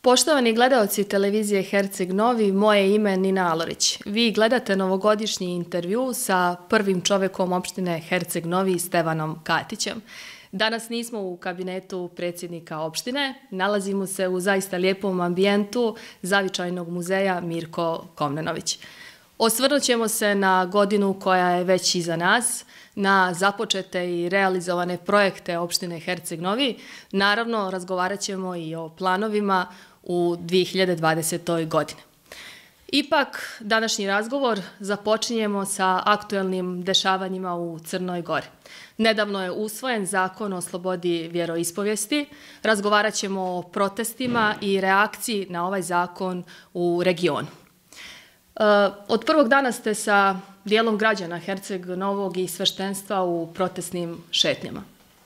Poštovani gledaoci televizije Herceg Novi, moje ime je Nina Alorić. Vi gledate novogodišnji intervju sa prvim čovekom opštine Herceg Novi, Stevanom Katićem. Danas nismo u kabinetu predsjednika opštine, nalazimo se u zaista lijepom ambijentu Zavičajnog muzeja Mirko Komnenović. Osvrnut ćemo se na godinu koja je već iza nas, na započete i realizovane projekte opštine Herceg Novi. Naravno, razgovarat ćemo i o planovima u 2020. godini. Ipak, današnji razgovor započinjemo sa aktuelnim dešavanjima u Crnoj Gori. Nedavno je usvojen zakon o slobodi vjeroispovijesti. Razgovarat ćemo o protestima i reakciji na ovaj zakon u regionu. Od prvog dana ste sa dijelom građana Herceg Novog i sveštenstva u protestnim šetnjama.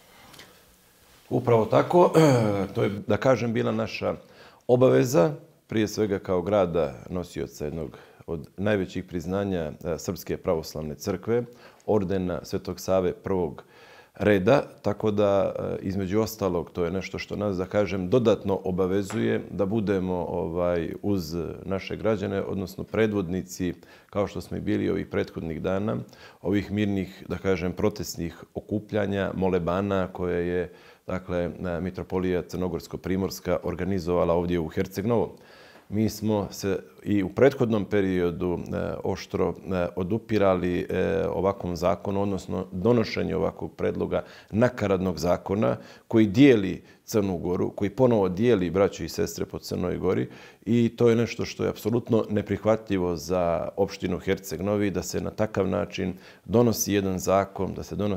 Upravo tako. To je, da kažem, bila naša obaveza, prije svega kao grada nosioca jednog od najvećih priznanja Srpske pravoslavne crkve, ordena Svetog Save prvog reda, tako da između ostalog to je nešto što nas, da kažem, dodatno obavezuje da budemo uz naše građane, odnosno predvodnici, kao što smo i bili ovih prethodnih dana, ovih mirnih, da kažem, protestnih okupljanja, molebana koje je, dakle, Mitropolija Crnogorsko-Primorska organizovala ovdje u Herceg Novom. Mi smo se i u prethodnom periodu oštro odupirali ovakvom zakonu, odnosno donošenju ovakvog predloga nakaradnog zakona koji dijeli Crnu Goru, koji ponovo dijeli braću i sestre po Crnoj Gori, i to je nešto što je apsolutno neprihvatljivo za opštinu Herceg Novi, da se na takav način donosi jedan zakon,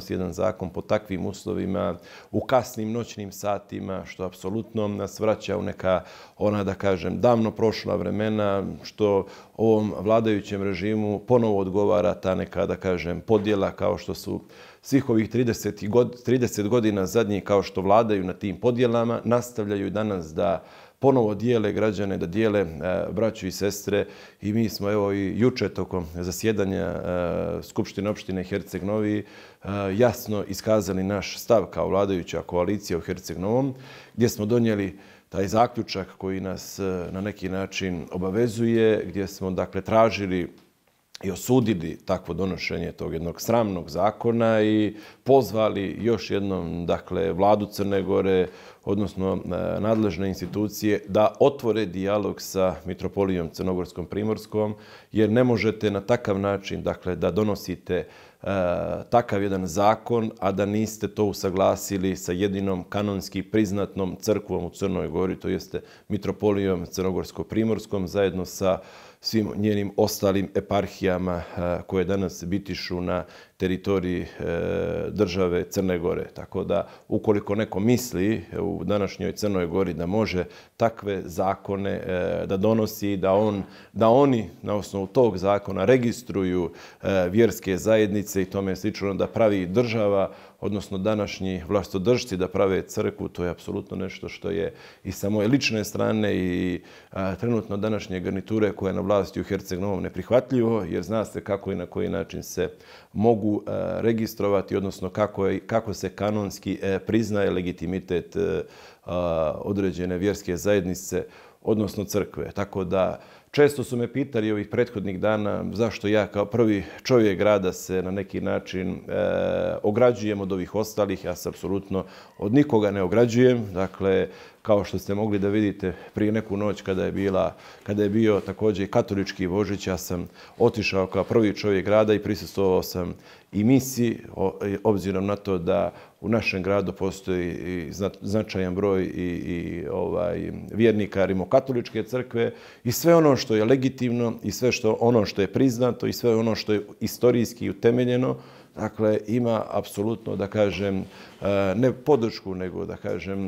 pod takvim uslovima, u kasnim noćnim satima, što apsolutno nas vraća u neka, da kažem, davno prošla vremena, što ovom vladajućem režimu ponovo odgovara ta neka, da kažem, podjela, kao što su svih ovih 30 godina zadnjih, kao što vladaju na tim podjelama, nastavljaju danas da ponovo dijele građane, da dijele braću i sestre, i mi smo evo i juče tokom zasjedanja Skupštine opštine Herceg Novi jasno iskazali naš stav kao vladajuća koalicija u Herceg Novom, gdje smo donijeli taj zaključak koji nas na neki način obavezuje, gdje smo, dakle, tražili i osudili takvo donošenje tog jednog sramnog zakona i pozvali još jednom, dakle, vladu Crne Gore, odnosno nadležne institucije, da otvore dijalog sa Mitropolijom Crnogorskom Primorskom, jer ne možete na takav način, dakle, da donosite takav jedan zakon, a da niste to usaglasili sa jedinom kanonski priznatnom crkvom u Crnoj Gori, to jeste Mitropolijom Crnogorsko-Primorskom, zajedno sa svim njenim ostalim eparhijama koje danas bitišu na teritoriji države Crne Gore. Tako da, ukoliko neko misli u današnjoj Crnoj Gori da može takve zakone da donosi, da oni na osnovu tog zakona registruju vjerske zajednice i tome slično, da pravi država, odnosno današnji vlastodržci da prave crkvu, to je apsolutno nešto što je i sa moje lične strane i trenutno današnje garniture koja je na vlasti u Herceg Novom neprihvatljivo, jer zna se kako i na koji način se mogu registrovati, odnosno kako se kanonski priznaje legitimitet određene vjerske zajednice, odnosno crkve. Tako da često su me pitali ovih prethodnih dana zašto ja kao prvi čovjek grada se na neki način ograđujem od ovih ostalih. Ja se apsolutno od nikoga ne ograđujem. Dakle, kao što ste mogli da vidite prije neku noć kada je bio također i katolički Božić, ja sam otišao kao prvi čovjek grada i prisustvovao sam i misi, obzirom na to da u našem gradu postoji značajan broj i vjernika rimokatoličke crkve, i sve ono što je legitimno i sve ono što je priznato i sve ono što je istorijski utemeljeno, dakle, ima apsolutno, da kažem, ne podršku, nego, da kažem,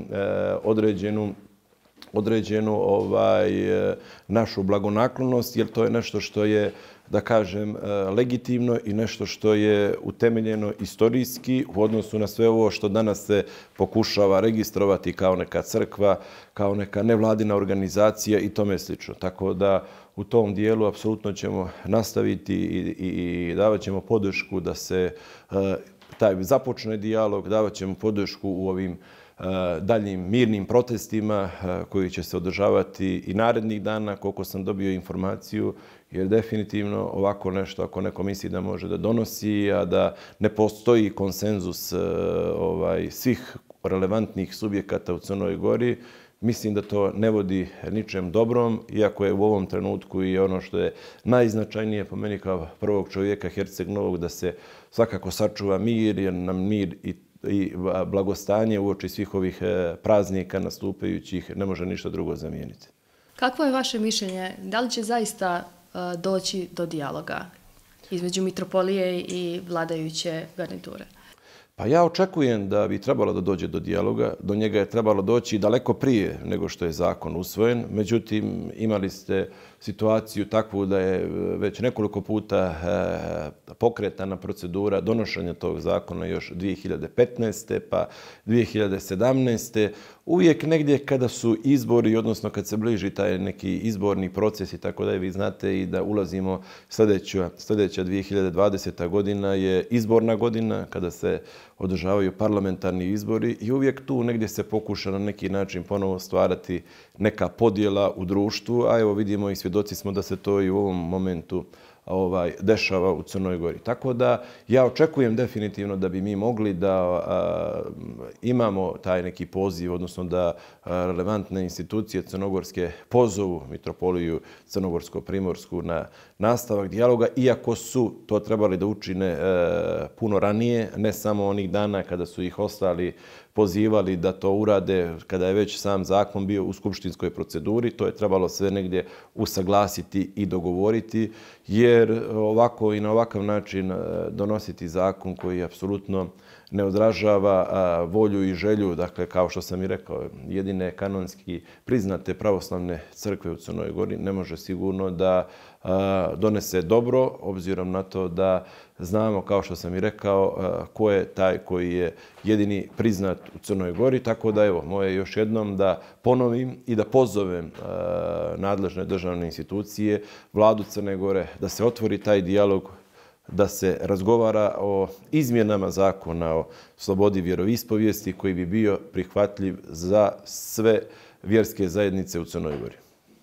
određenu našu blagonaklonost, jer to je nešto što je, da kažem, legitimno i nešto što je utemeljeno istorijski u odnosu na sve ovo što danas se pokušava registrovati kao neka crkva, kao neka nevladina organizacija i tome slično. Tako da u tom dijelu apsolutno ćemo nastaviti i davat ćemo podršku da se taj započne dijalog, davat ćemo podršku u ovim daljim mirnim protestima koji će se održavati i narednih dana, koliko sam dobio informaciju, jer definitivno ovako nešto, ako neko misli da može da donosi, a da ne postoji konsenzus svih relevantnih subjekata u Crnoj Gori, mislim da to ne vodi ničem dobrom, iako je u ovom trenutku i ono što je najznačajnije po meni kao prvog čovjeka Herceg Novog da se svakako sačuva mir, jer nam mir i blagostanje uoči svih ovih praznika nastupajućih ne može ništa drugo zamijeniti. Kakvo je vaše mišljenje? Da li će zaista doći do dijaloga između mitropolije i vladajuće garniture? Pa ja očekujem da bi trebalo da dođe do dijaloga. Do njega je trebalo doći daleko prije nego što je zakon usvojen. Međutim, imali ste situaciju takvu da je već nekoliko puta pokretana procedura donošenja tog zakona još 2015. pa 2017. Uvijek negdje kada su izbori, odnosno kad se bliži taj neki izborni proces i tako da vi znate i da ulazimo sljedeća 2020. godina je izborna godina kada se održavaju parlamentarni izbori i uvijek tu negdje se pokuša na neki način ponovo stvarati neka podjela u društvu, a evo vidimo i svjedoci smo da se to i u ovom momentu dešava u Crnoj Gori. Tako da ja očekujem definitivno da bi mi mogli da imamo taj neki poziv, odnosno da relevantne institucije crnogorske pozovu mitropoliju crnogorsko-primorsku na nastavak dijaloga, iako su to trebali da učine puno ranije, ne samo onih dana kada su ih ostali pozivali da to urade kada je već sam zakon bio u skupštinskoj proceduri. To je trebalo sve negdje usaglasiti i dogovoriti, jer ovako i na ovakav način donositi zakon koji apsolutno ne odražava volju i želju, dakle, kao što sam i rekao, jedine kanonski priznate pravoslavne crkve u Crnoj Gori ne može sigurno da donese dobro, obzirom na to da znamo, kao što sam i rekao, ko je taj koji je jedini priznat u Crnoj Gori. Tako da, evo, moje još jednom da ponovim i da pozovem nadležne državne institucije, vladu Crne Gore, da se otvori taj dijalog, da se razgovara o izmjenama zakona o slobodi vjeroispovijesti koji bi bio prihvatljiv za sve vjerske zajednice u Crnoj Gori.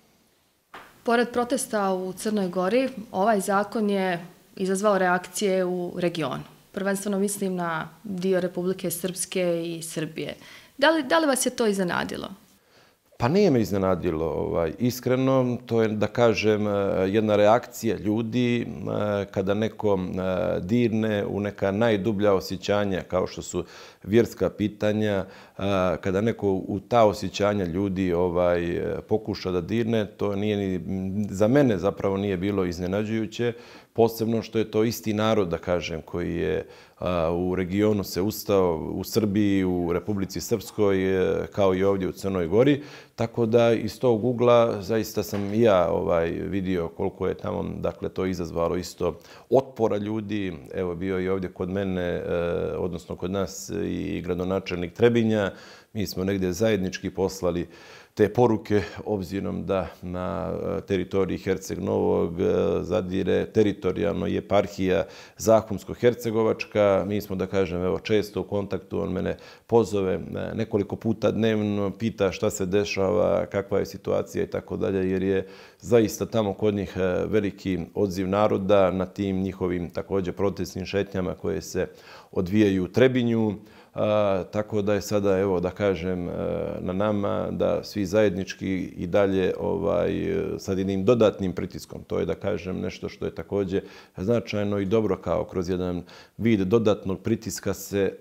Pored protesta u Crnoj Gori, ovaj zakon je izazvao reakcije u regionu. Prvenstveno mislim na dio Republike Srpske i Srbije. Da li vas je to iznenadilo? Pa nije me iznenadilo, iskreno. To je, da kažem, jedna reakcija ljudi kada neko dirne u neka najdublja osjećanja, kao što su vjerska pitanja, kada neko u ta osjećanja ljudi pokuša da dirne, to nije za mene zapravo nije bilo iznenađujuće, posebno što je to isti narod, da kažem, koji je u regionu se ustao, u Srbiji, u Republici Srpskoj, kao i ovdje u Crnoj Gori. Tako da iz tog ugla zaista sam i ja vidio koliko je tamo, dakle, to izazvalo isto otpora ljudi. Evo, bio je ovdje kod mene, odnosno kod nas i gradonačelnik Trebinja. Mi smo negdje zajednički poslali te poruke, obzirom da na teritoriji Herceg Novog zadire teritorijalno eparhija Zahumsko-Hercegovačka. Mi smo, da kažem, evo, često u kontaktu. On mene pozove nekoliko puta dnevno, pita šta se dešava, kakva je situacija i tako dalje, jer je zaista tamo kod njih veliki odziv naroda na tim njihovim također protestnim šetnjama koje se odvijaju u Trebinju. Tako da je sada, evo, da kažem, na nama da svi zajednički i dalje sad jednim dodatnim pritiskom, to je, da kažem, nešto što je također značajno i dobro, kao kroz jedan vid dodatnog pritiska se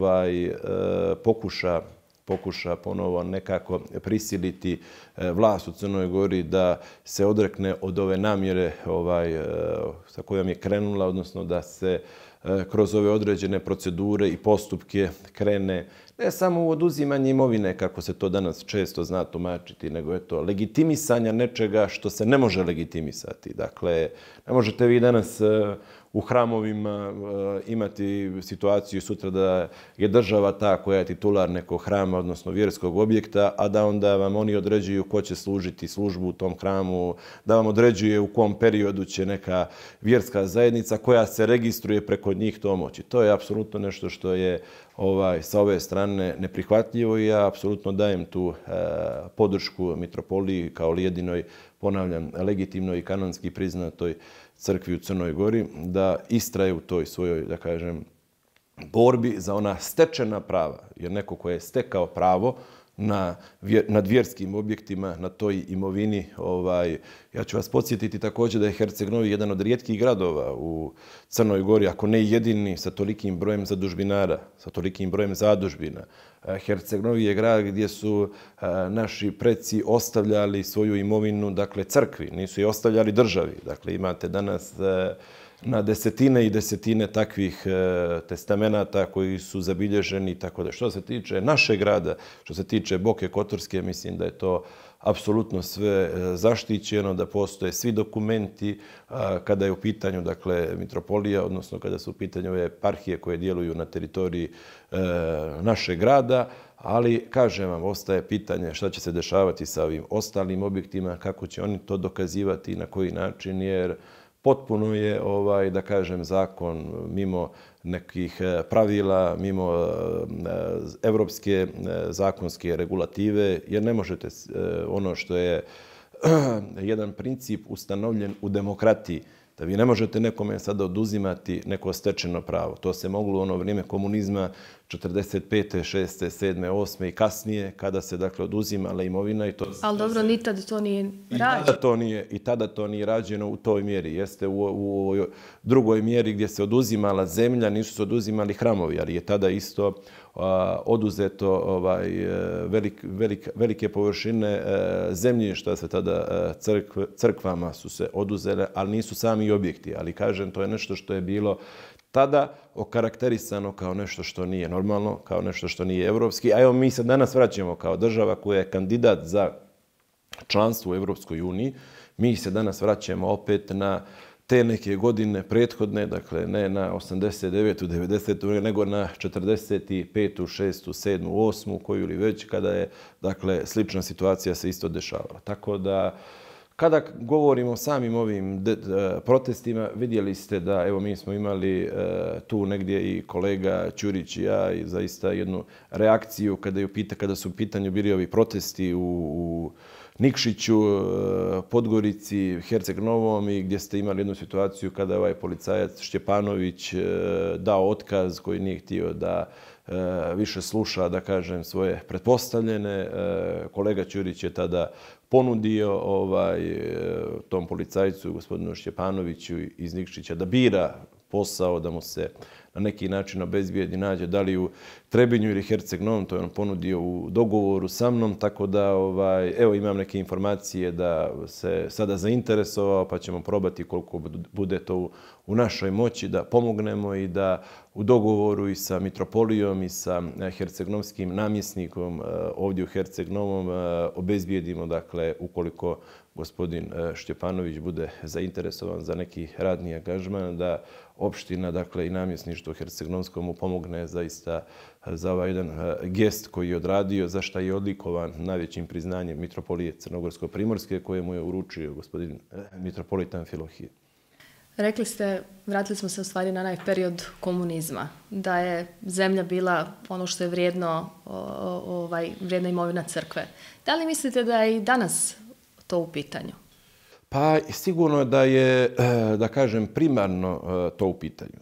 pokuša ponovo nekako prisiliti vlast u Crnoj Gori da se odrekne od ove namjere sa kojom je krenula, odnosno da se kroz ove određene procedure i postupke krene ne samo u oduzimanje imovine, kako se to danas često zna tumačiti, nego je to legitimisanja nečega što se ne može legitimisati. Dakle, ne možete vi danas u hramovima imati situaciju sutra da je država ta koja je titular nekog hrama, odnosno vjerskog objekta, a da onda vam oni određuju ko će služiti službu u tom hramu, da vam određuje u kom periodu će neka vjerska zajednica koja se registruje preko njih to moći. To je apsolutno nešto što je sa ove strane neprihvatljivo i ja apsolutno dajem tu podršku mitropoliji kao jedinoj, ponavljam, legitimnoj i kanonski priznatoj crkvi u Crnoj Gori, da istraje u toj svojoj, da kažem, borbi za ona stečena prava. Jer neko ko je stekao pravo nad vjerskim objektima, na toj imovini. Ja ću vas podsjetiti također da je Herceg Novi jedan od rijetkih gradova u Crnoj Gori, ako ne jedini, sa tolikim brojem zadužbinara, sa tolikim brojem zadužbina. Herceg Novi je grad gdje su naši preci ostavljali svoju imovinu, dakle, crkvi, nisu je ostavljali državi. Dakle, imate danas na desetine i desetine takvih testamenata koji su zabilježeni. Tako da što se tiče našeg grada, što se tiče Boke Kotorske, mislim da je to apsolutno sve zaštićeno, da postoje svi dokumenti kada je u pitanju, dakle, mitropolija, odnosno kada su u pitanju ove eparhije koje djeluju na teritoriji našeg grada. Ali, kažem vam, ostaje pitanje šta će se dešavati sa ovim ostalim objektima, kako će oni to dokazivati i na koji način, jer potpuno je, da kažem, zakon mimo nekih pravila, mimo evropske zakonske regulative, jer ne možete ono što je jedan princip ustanovljen u demokratiji, da vi ne možete nekome sada oduzimati neko stečeno pravo. To se moglo u ono vrijeme komunizma 45. 6. 7. 8. i kasnije, kada se, dakle, oduzimala imovina. Ali dobro, ni tada to nije rađeno. I tada to nije rađeno u toj mjeri. Jeste u drugoj mjeri gdje se oduzimala zemlja, nisu se oduzimali hramovi, ali je tada isto oduzeto velike površine zemljišta se tada crkvama su se oduzele, ali nisu sami objekti. Ali, kažem, to je nešto što je bilo tada okarakterisano kao nešto što nije normalno, kao nešto što nije evropski. A evo, mi se danas vraćamo kao država koja je kandidat za članstvo u Evropskoj uniji. Mi se danas vraćamo opet na te neke godine prethodne, dakle ne na 89. 90. nego na 45. 6. 7. 8. koju li već, kada je, dakle, slična situacija se isto dešavala. Tako da, kada govorimo o samim ovim protestima, vidjeli ste da, evo, mi smo imali tu negdje i kolega Ćurić i ja i zaista jednu reakciju kada su u pitanju bili ovi protesti u Nikšiću, Podgorici, Herceg Novom i gdje ste imali jednu situaciju kada je ovaj policajac Šćepanović dao otkaz koji nije htio da više sluša, da kažem, svoje pretpostavljene. Kolega Ćurić je tada ponudio tom policajcu, gospodinu Šćepanoviću iz Nikšića, da bira posao, da mu se na neki način obezbijedi, nađe da li u Trebinju ili Herceg Novom, to je on ponudio u dogovoru sa mnom, tako da, evo, imam neke informacije da se sada zainteresovao, pa ćemo probati koliko bude to u našoj moći da pomognemo i da u dogovoru i sa mitropolijom i sa hercegnovskim namjesnikom ovdje u Herceg Novom obezbijedimo, dakle, ukoliko gospodin Šćepanović bude zainteresovan za neki radni angažman, da opština, dakle, i namjesništvo Hercegnovskom mu pomogne zaista za ovaj jedan gest koji je odradio, za šta je odlikovan najvećim priznanjem mitropolije Crnogorsko-Primorske, koje mu je uručio gospodin mitropolit Amfilohije. Rekli ste, vratili smo se u stvari na onaj period komunizma, da je zemlja bila ono što je vrijedna imovina crkve. Da li mislite da je i danas to u pitanju? Pa sigurno da je, da kažem, primarno to u pitanju.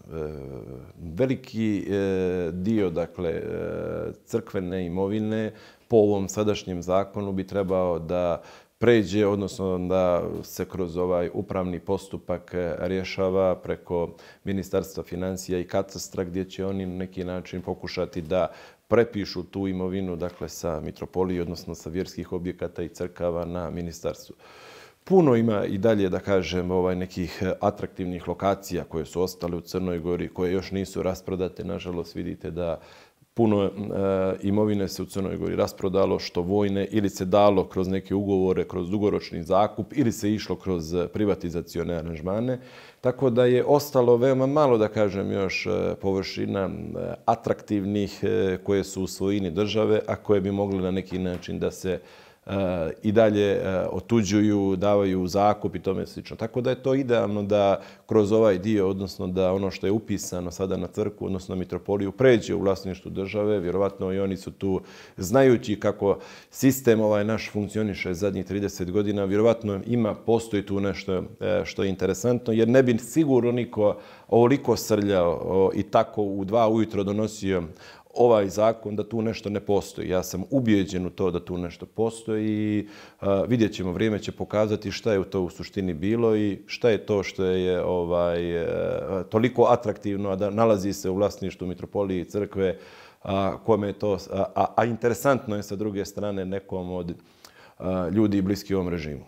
Veliki dio, dakle, crkvene imovine po ovom sadašnjem zakonu bi trebao da pređe, odnosno da se kroz ovaj upravni postupak rješava preko Ministarstva financija i katastra, gdje će oni na neki način pokušati da prepišu tu imovinu, dakle, sa mitropolije, odnosno sa vjerskih objekata i crkava na ministarstvu. Puno ima i dalje, da kažem, nekih atraktivnih lokacija koje su ostale u Crnoj Gori, koje još nisu rasprodate. Nažalost, vidite da puno imovine se u Crnoj Gori rasprodalo, što vojne, ili se dalo kroz neke ugovore, kroz dugoročni zakup, ili se išlo kroz privatizacione aranžmane. Tako da je ostalo veoma malo, da kažem, još površina atraktivnih koje su u svojini države, a koje bi mogle na neki način da se i dalje otuđuju, davaju u zakup i tome slično. Tako da je to idealno da kroz ovaj dio, odnosno da ono što je upisano sada na crkvu, odnosno mitropoliju, pređe u vlasništvu države. Vjerovatno i oni su tu, znajući kako sistem ovaj naš funkcioniše zadnjih 30 godina, vjerovatno postoji tu nešto što je interesantno, jer ne bi sigurno niko ovoliko srljao i tako u 2 ujutro donosio ovaj zakon da tu nešto ne postoji. Ja sam ubijeđen u to da tu nešto postoji i vidjet ćemo, vrijeme će pokazati šta je to u suštini bilo i šta je to što je toliko atraktivno, a da nalazi se u vlasništvu mitropolije i crkve, kome je to, a interesantno je sa druge strane nekom od ljudi bliski ovom režimu.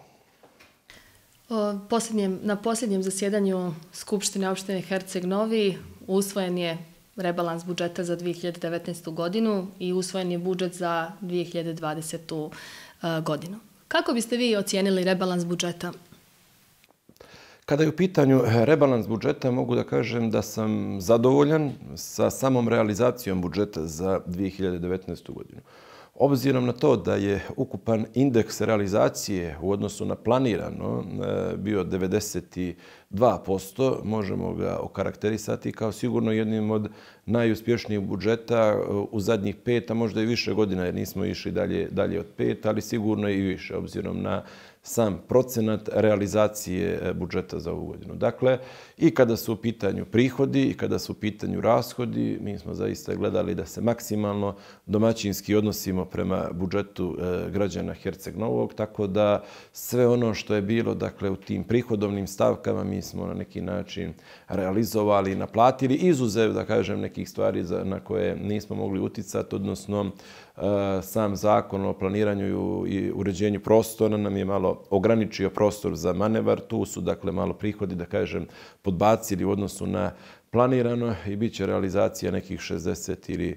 Na posljednjem zasjedanju Skupštine opštine Herceg Novi usvojen je rebalans budžeta za 2019. godinu i usvojen je budžet za 2020. godinu. Kako biste vi ocijenili rebalans budžeta? Kada je u pitanju rebalans budžeta, mogu da kažem da sam zadovoljan sa samom realizacijom budžeta za 2019. godinu. Obzirom na to da je ukupan indeks realizacije u odnosu na planirano bio 92%, možemo ga okarakterisati kao sigurno jednim od najuspješnijih budžeta u zadnjih 5, a možda i više godina, jer nismo išli dalje od 5, ali sigurno i više, obzirom na sam procenat realizacije budžeta za ovu godinu. Dakle, i kada su u pitanju prihodi i kada su u pitanju rashodi, mi smo zaista gledali da se maksimalno domaćinski odnosimo prema budžetu građana Herceg Novog, tako da sve ono što je bilo, dakle, u tim prihodovnim stavkama mi smo na neki način realizovali i naplatili, izuzev, da kažem, nekih stvari na koje nismo mogli uticati, odnosno sam zakon o planiranju i uređenju prostora nam je malo ograničio prostor za manevar. Tu su, dakle, malo prihodi, da kažem, podbacili u odnosu na planirano i bit će realizacija nekih 60 ili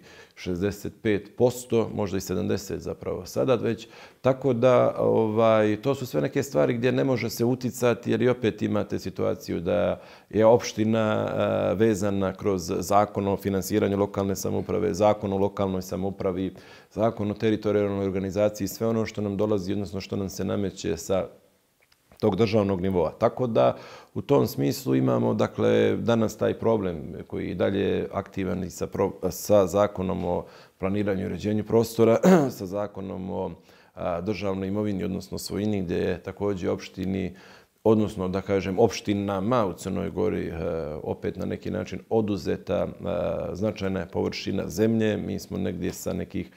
65%, možda i 70% zapravo sada već. Tako da to su sve neke stvari gdje ne može se uticati, jer i opet imate situaciju da je opština vezana kroz zakon o finansiranju lokalne samouprave, zakon o lokalnoj samoupravi, zakon o teritorijalnoj organizaciji, sve ono što nam dolazi, odnosno što nam se nameće sa tog državnog nivoa. Tako da u tom smislu imamo, dakle, danas taj problem koji je dalje aktivan i sa zakonom o planiranju i uređenju prostora, sa zakonom o državnoj imovini, odnosno svojini, gdje je također opštini, odnosno, da kažem, opštinama u Crnoj Gori opet na neki način oduzeta značajna površina zemlje. Mi smo negdje sa nekih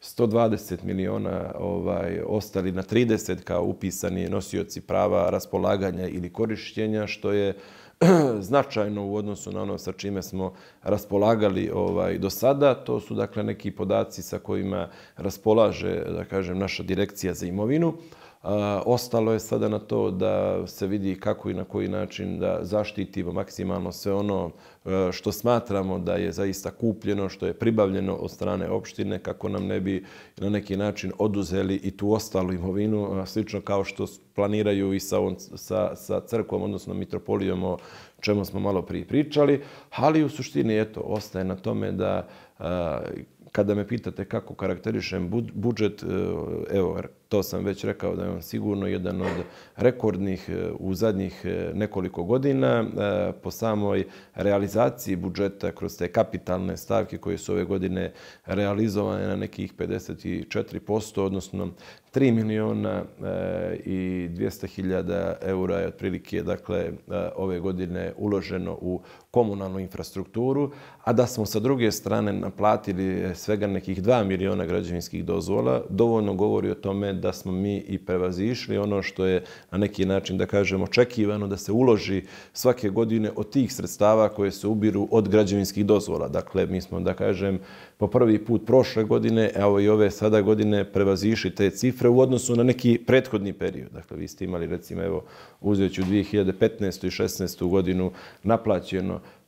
120 miliona ostali na 30 kao upisani nosioci prava raspolaganja ili korišćenja, što je značajno u odnosu na ono sa čime smo raspolagali do sada. To su, dakle, neki podaci sa kojima raspolaže, da kažem, naša direkcija za imovinu. Ostalo je sada na to da se vidi kako i na koji način da zaštitimo maksimalno sve ono što smatramo da je zaista kupljeno, što je pribavljeno od strane opštine, kako nam ne bi na neki način oduzeli i tu ostalu imovinu, slično kao što planiraju i sa crkvom, odnosno mitropolijom, o čemu smo malo prije pričali. Ali u suštini, eto, ostaje na tome da kada me pitate kako karakterišem budžet, evo, to sam već rekao da je on sigurno jedan od rekordnih u zadnjih nekoliko godina. Po samoj realizaciji budžeta kroz te kapitalne stavke koje su ove godine realizovane na nekih 54%, odnosno 3 miliona i 200 hiljada eura je otprilike, dakle, ove godine uloženo u komunalnu infrastrukturu, a da smo sa druge strane naplatili svega nekih 2 miliona građevinskih dozvola, dovoljno govori o tome da smo mi i prevazišli ono što je na neki način, da kažem, očekivano da se uloži svake godine od tih sredstava koje se ubiru od građevinskih dozvola. Dakle, mi smo, da kažem, po prvi put prošle godine, evo i ove sada godine, prevazišli te cifre u odnosu na neki prethodni period. Dakle, vi ste imali, recimo, evo, uzeću 2015. i 2016. godinu naplaćeno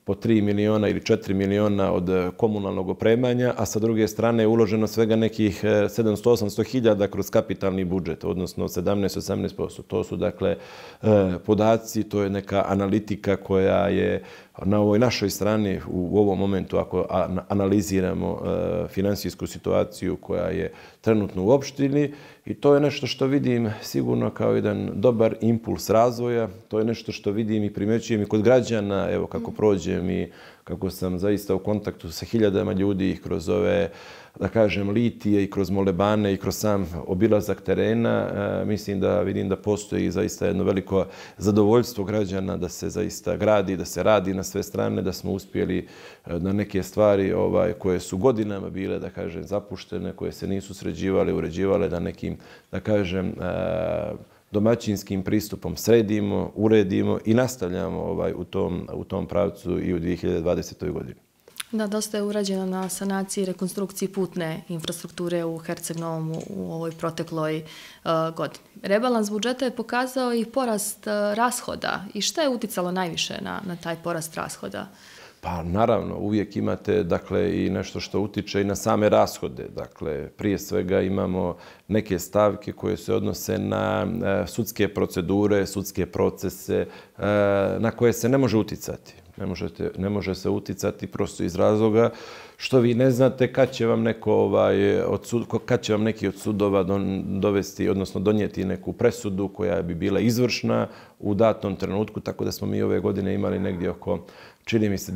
po 3 miliona ili 4 miliona od komunalnog opremanja, a sa druge strane je uloženo svega nekih 700-800 hiljada kroz kapitalni budžet, odnosno 17-18%. To su dakle podaci, to je neka analitika koja je na ovoj našoj strani u ovom momentu, ako analiziramo finansijsku situaciju koja je trenutno u opštini, i to je nešto što vidim sigurno kao jedan dobar impuls razvoja. To je nešto što vidim i primećujem i kod građana, evo kako prođem i kako sam zaista u kontaktu sa hiljadama ljudi kroz ove, da kažem, litije i kroz molebane i kroz sam obilazak terena. Mislim da vidim da postoji zaista jedno veliko zadovoljstvo građana da se zaista gradi, da se radi na sve strane, da smo uspjeli na neke stvari koje su godinama bile, da kažem, zapuštene, koje se nisu sređivale, uređivale, da nekim, da kažem, domaćinskim pristupom sredimo, uredimo i nastavljamo u tom pravcu i u 2020. godini. Da, dosta je urađeno na sanaciji i rekonstrukciji putne infrastrukture u Herceg Novom u ovoj protekloj godini. Rebalans budžeta je pokazao i porast rashoda. I šta je uticalo najviše na taj porast rashoda? Pa naravno, uvijek imate dakle, i nešto što utiče i na same rashode. Dakle, prije svega imamo neke stavke koje se odnose na sudske procedure, sudske procese na koje se ne može uticati. Ne može se uticati prosto iz razloga što vi ne znate kad će vam neki od sudova dovesti, odnosno donijeti neku presudu koja bi bila izvršna u datom trenutku, tako da smo mi ove godine imali negdje oko, čini mi se,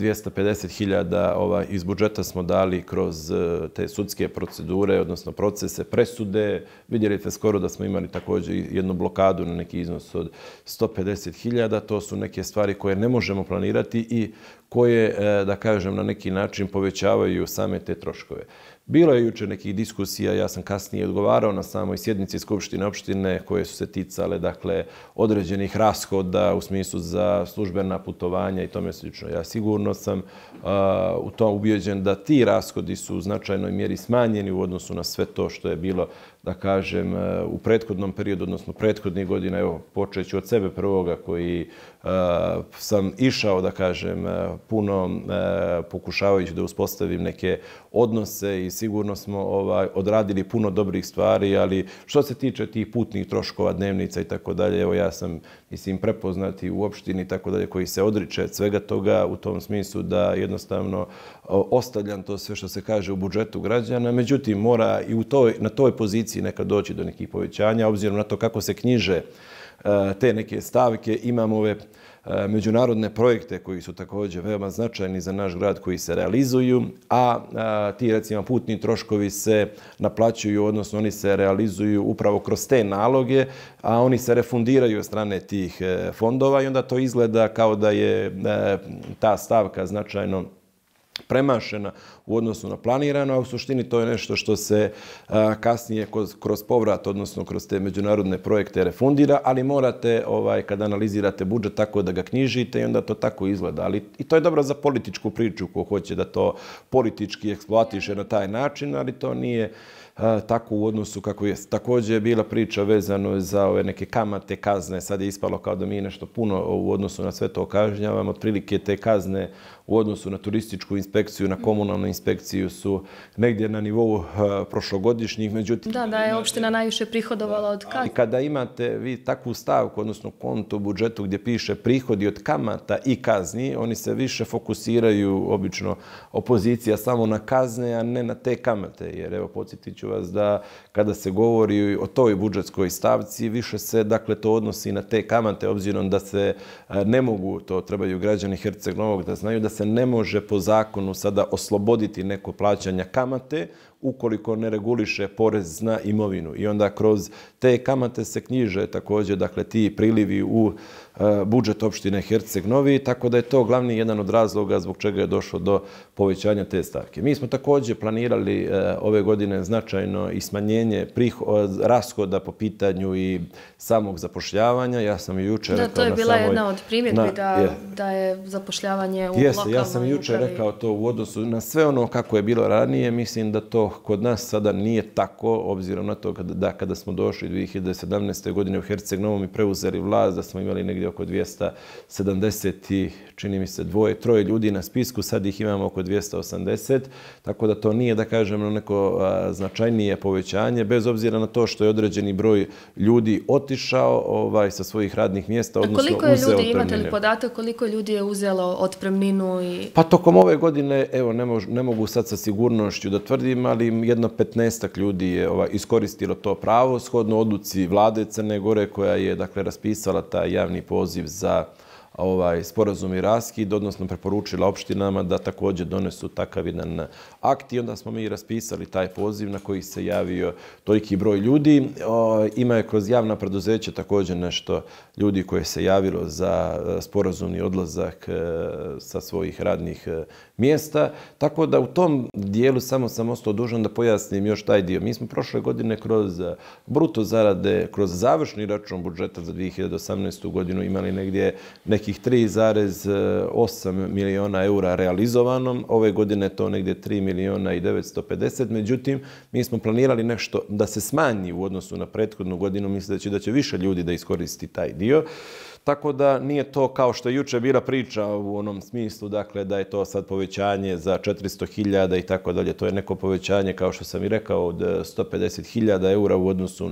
250.000 iz budžeta smo dali kroz te sudske procedure, odnosno procese, presude. Vidjeli ste skoro da smo imali također jednu blokadu na neki iznos od 150.000. To su neke stvari koje ne možemo planirati i koje, da kažem, na neki način povećavaju same te troškove. Bilo je jučer nekih diskusija, ja sam kasnije odgovarao na samoj sjednici Skupštine opštine koje su se ticale dakle, određenih rashoda u smislu za službena putovanja i tome slično. Ja sigurno sam u to ubijeđen da ti rashodi su u značajnoj mjeri smanjeni u odnosu na sve to što je bilo, da kažem, u prethodnom periodu, odnosno prethodnih godina. Evo, počeću od sebe prvoga koji sam išao, da kažem, puno pokušavajući da uspostavim neke odnose i sigurno smo odradili puno dobrih stvari, ali što se tiče tih putnih troškova, dnevnica i tako dalje, evo ja sam, mislim, prepoznati u opštini i tako dalje, koji se odriče svega toga u tom smislu da jednostavno ostavljam to sve što se kaže u budžetu građana. Međutim, mora i na toj poziciji nekad doći do nekih povećanja, obzirom na to kako se knjiže te neke stavke. Imamo ove međunarodne projekte koji su također veoma značajni za naš grad, koji se realizuju, a ti, recimo, putni troškovi se naplaćuju, odnosno oni se realizuju upravo kroz te naloge, a oni se refundiraju od strane tih fondova i onda to izgleda kao da je ta stavka značajno premašena u odnosu na planirano, a u suštini to je nešto što se kasnije kroz povrat, odnosno kroz te međunarodne projekte refundira, ali morate, kada analizirate budžet, tako da ga knjižite i onda to tako izgleda. Ali i to je dobro za političku priču ko hoće da to politički eksploatiše na taj način, ali to nije tako u odnosu kako je. Također je bila priča vezano za ove neke kamate, kazne. Sad je ispalo kao da mi nešto puno u odnosu na sve to kažnjavamo. Otprilike te kazne u odnosu na turističku inspekciju, na komunalnu inspekciju su negdje na nivou prošlogodišnjih. Međutim, da je opština najviše prihodovala od kazne. I kada imate vi takvu stavku, odnosno konto u budžetu gdje piše prihodi od kamata i kazni, oni se više fokusiraju, obično opozicija, samo na kazne, a ne na te kamate. Jer evo, podsjetit ću vas da kada se govori o toj budžetskoj stavci, više se, dakle, to odnosi na te kamate, obzirom da se ne mogu, to trebaju građani Herceg Novog da znaju, da se ne može po zakonu sada osloboditi neko plaćanja kamate ukoliko ne reguliše porez na imovinu. I onda kroz te kamate se knjiže također, dakle, ti prilivi u budžet opštine Herceg Novi, tako da je to glavni jedan od razloga zbog čega je došlo do povećanja te stavke. Mi smo također planirali ove godine značajno i smanjenje rashoda po pitanju i samog zapošljavanja. Ja sam jučer rekao... Da, to je bila jedna od primjedbi da je zapošljavanje u lokalnoj upravi. Ja sam jučer rekao to u odnosu na sve ono kako je bilo ranije. Mislim da to to kod nas sada nije tako, obzirom na to da kada smo došli 2017. godine u Herceg Novom i preuzeli vlast, da smo imali negdje oko 270 i čini mi se troje ljudi na spisku, sad ih imamo oko 280, tako da to nije, da kažem, neko značajnije povećanje, bez obzira na to što je određeni broj ljudi otišao sa svojih radnih mjesta, odnosno uzeo otpremnine. Koliko je ljudi, imate li podatak, koliko ljudi je uzelo otpremninu? Pa tokom ove godine, evo, ne mogu sad sa sigurnošću da tvrdim, ali jedno 15 ljudi je iskoristilo to pravo, shodno odluci vlade Crne Gore koja je, dakle, raspisala taj javni poziv za sporazum i raskid, odnosno preporučila opštinama da također donesu takav jedan akt i onda smo mi raspisali taj poziv na koji se javio toliki broj ljudi. Ima je kroz javna preduzeća također nešto ljudi koje se javilo za sporazumni odlazak sa svojih radnih mjesta, tako da u tom dijelu samo sam ostao dužan da pojasnim još taj dio. Mi smo prošle godine kroz bruto zarade, kroz završni račun budžeta za 2018. godinu imali negdje nekih 3,8 miliona eura realizovanom. Ove godine je to negdje 3 miliona i 950. Međutim, mi smo planirali nešto da se smanji u odnosu na prethodnu godinu, misleći da će više ljudi da iskoristi taj dio. Tako da nije to kao što je juče bila priča u onom smislu, dakle, da je to sad povećanje za 400.000 i tako dalje. To je neko povećanje, kao što sam i rekao, od 150.000 eura u odnosu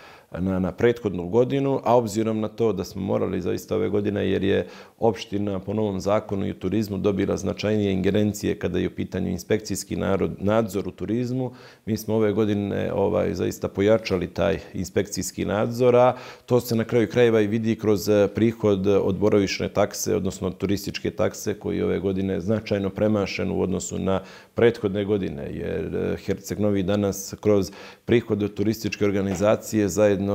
na prethodnu godinu, a obzirom na to da smo morali zaista ove godine, jer je opština po novom zakonu i u turizmu dobila značajnije ingerencije kada je u pitanju inspekcijski nadzor u turizmu, mi smo ove godine zaista pojačali taj inspekcijski nadzor, a to se na kraju krajeva i vidi kroz prihod od boravišne takse, odnosno turističke takse, koji ove godine značajno premašen u odnosu na prethodne godine, jer Herceg Novi danas kroz prihod od turističke organizacije zajedno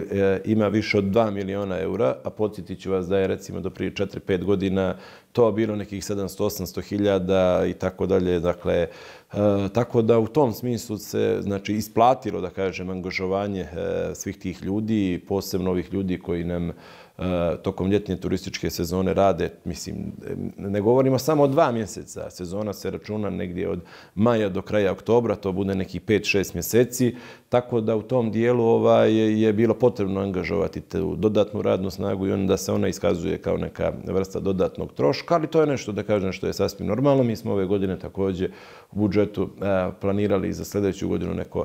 ima više od 2 miliona eura, a podsjetit ću vas da je recimo do prije 4-5 godina to bilo nekih 700-800 hiljada i tako dalje. Dakle, tako da u tom smislu se, znači, isplatilo, da kažem, angažovanje svih tih ljudi, posebno ovih ljudi koji nam tokom ljetne turističke sezone rade. Mislim, ne govorimo samo o 2 mjeseca. Sezona se računa negdje od maja do kraja oktobra, to bude nekih 5-6 mjeseci, tako da u tom dijelu je bilo potrebno angažovati tu dodatnu radnu snagu i onda se ona iskazuje kao neka vrsta dodatnog troška, ali to je nešto, da kažem, što je sasvim normalno. Mi smo ove godine također u budžetu planirali za sljedeću godinu neko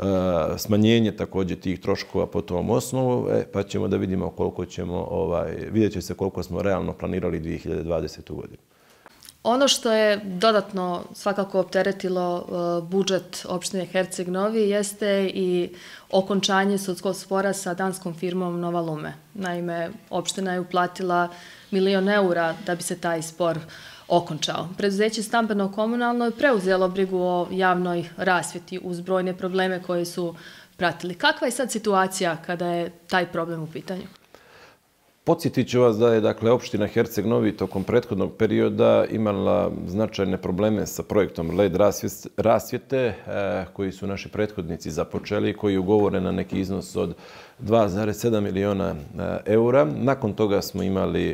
smanjenje također tih troškova po tom osnovu, pa ćemo da vidimo koliko ćemo, vidjet će se koliko smo realno planirali 2020. godinu. Ono što je dodatno svakako opteretilo budžet opštine Herceg Novi jeste i okončanje sudskog spora sa danskom firmom Nova Lume. Naime, opština je uplatila 1 milion eura da bi se taj spor okončao. Preduzeće Stambeno-komunalno je preuzelo brigu o javnoj rasvjeti uz brojne probleme koje su pratili. Kakva je sad situacija kada je taj problem u pitanju? Podsjetit ću vas da je, dakle, opština Herceg Novi tokom prethodnog perioda imala značajne probleme sa projektom LED rasvjete koji su naši prethodnici započeli, koji je ugovoren na neki iznos od 2,7 miliona eura. Nakon toga smo imali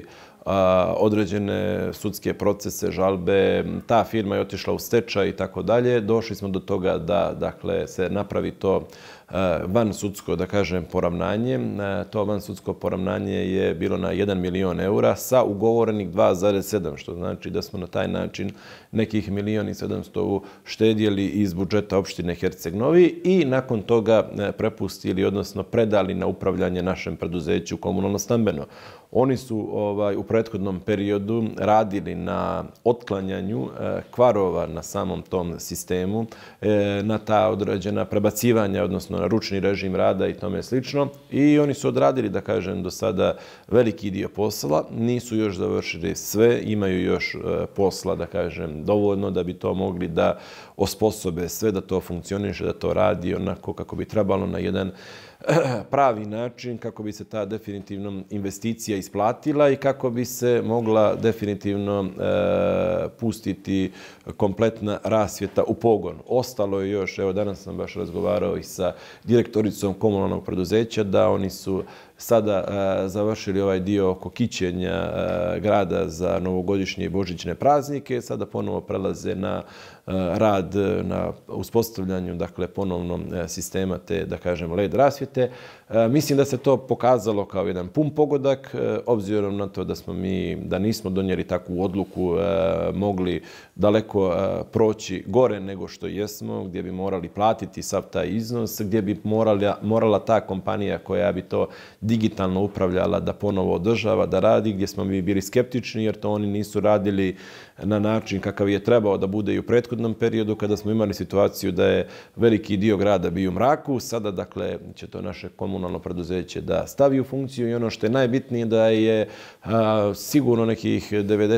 određene sudske procese, žalbe, ta firma je otišla u stečaj i tako dalje. Došli smo do toga da, dakle, se napravi to vansudsko, da kažem, poravnanje. To vansudsko poravnanje je bilo na 1 milion eura sa ugovorenih 2,7, što znači da smo na taj način nekih 1.700.000 uštedjeli iz budžeta opštine Herceg Novi i nakon toga prepustili, odnosno predali na upravljanje našem preduzeću Komunalno stambeno. Oni su u prethodnom periodu radili na otklanjanju kvarova na samom tom sistemu, na ta određena prebacivanja, odnosno na ručni režim rada i tome slično. I oni su odradili, da kažem, do sada veliki dio posla. Nisu još završili sve, imaju još posla, da kažem, dovoljno da bi to mogli da osposobe sve, da to funkcioniše, da to radi onako kako bi trebalo na jedan pravi način, kako bi se ta definitivno investicija isplatila i kako bi se mogla definitivno pustiti kompletna rasvjeta u pogon. Ostalo je još, evo danas sam baš razgovarao i sa direktoricom komunalnog preduzeća, da oni su sada završili ovaj dio oko kićenja grada za novogodišnje i božićne praznike. Sada ponovo prelaze na rad na uspostavljanju, dakle, ponovnom sistema te, da kažem, LED rasvjete. Mislim da se to pokazalo kao jedan pun pogodak, obzirom na to da nismo donijeli takvu odluku, mogli daleko proći gore nego što jesmo, gdje bi morali platiti sav taj iznos, gdje bi morala ta kompanija koja bi to digitalno upravljala da ponovo održava, da radi, gdje smo mi bili skeptični jer to oni nisu radili na način kakav je trebao da bude i u prethodnom periodu kada smo imali situaciju da je veliki dio grada bio u mraku. Sada, dakle, će to naše komunalno preduzeće da stavi u funkciju i ono što je najbitnije da je sigurno nekih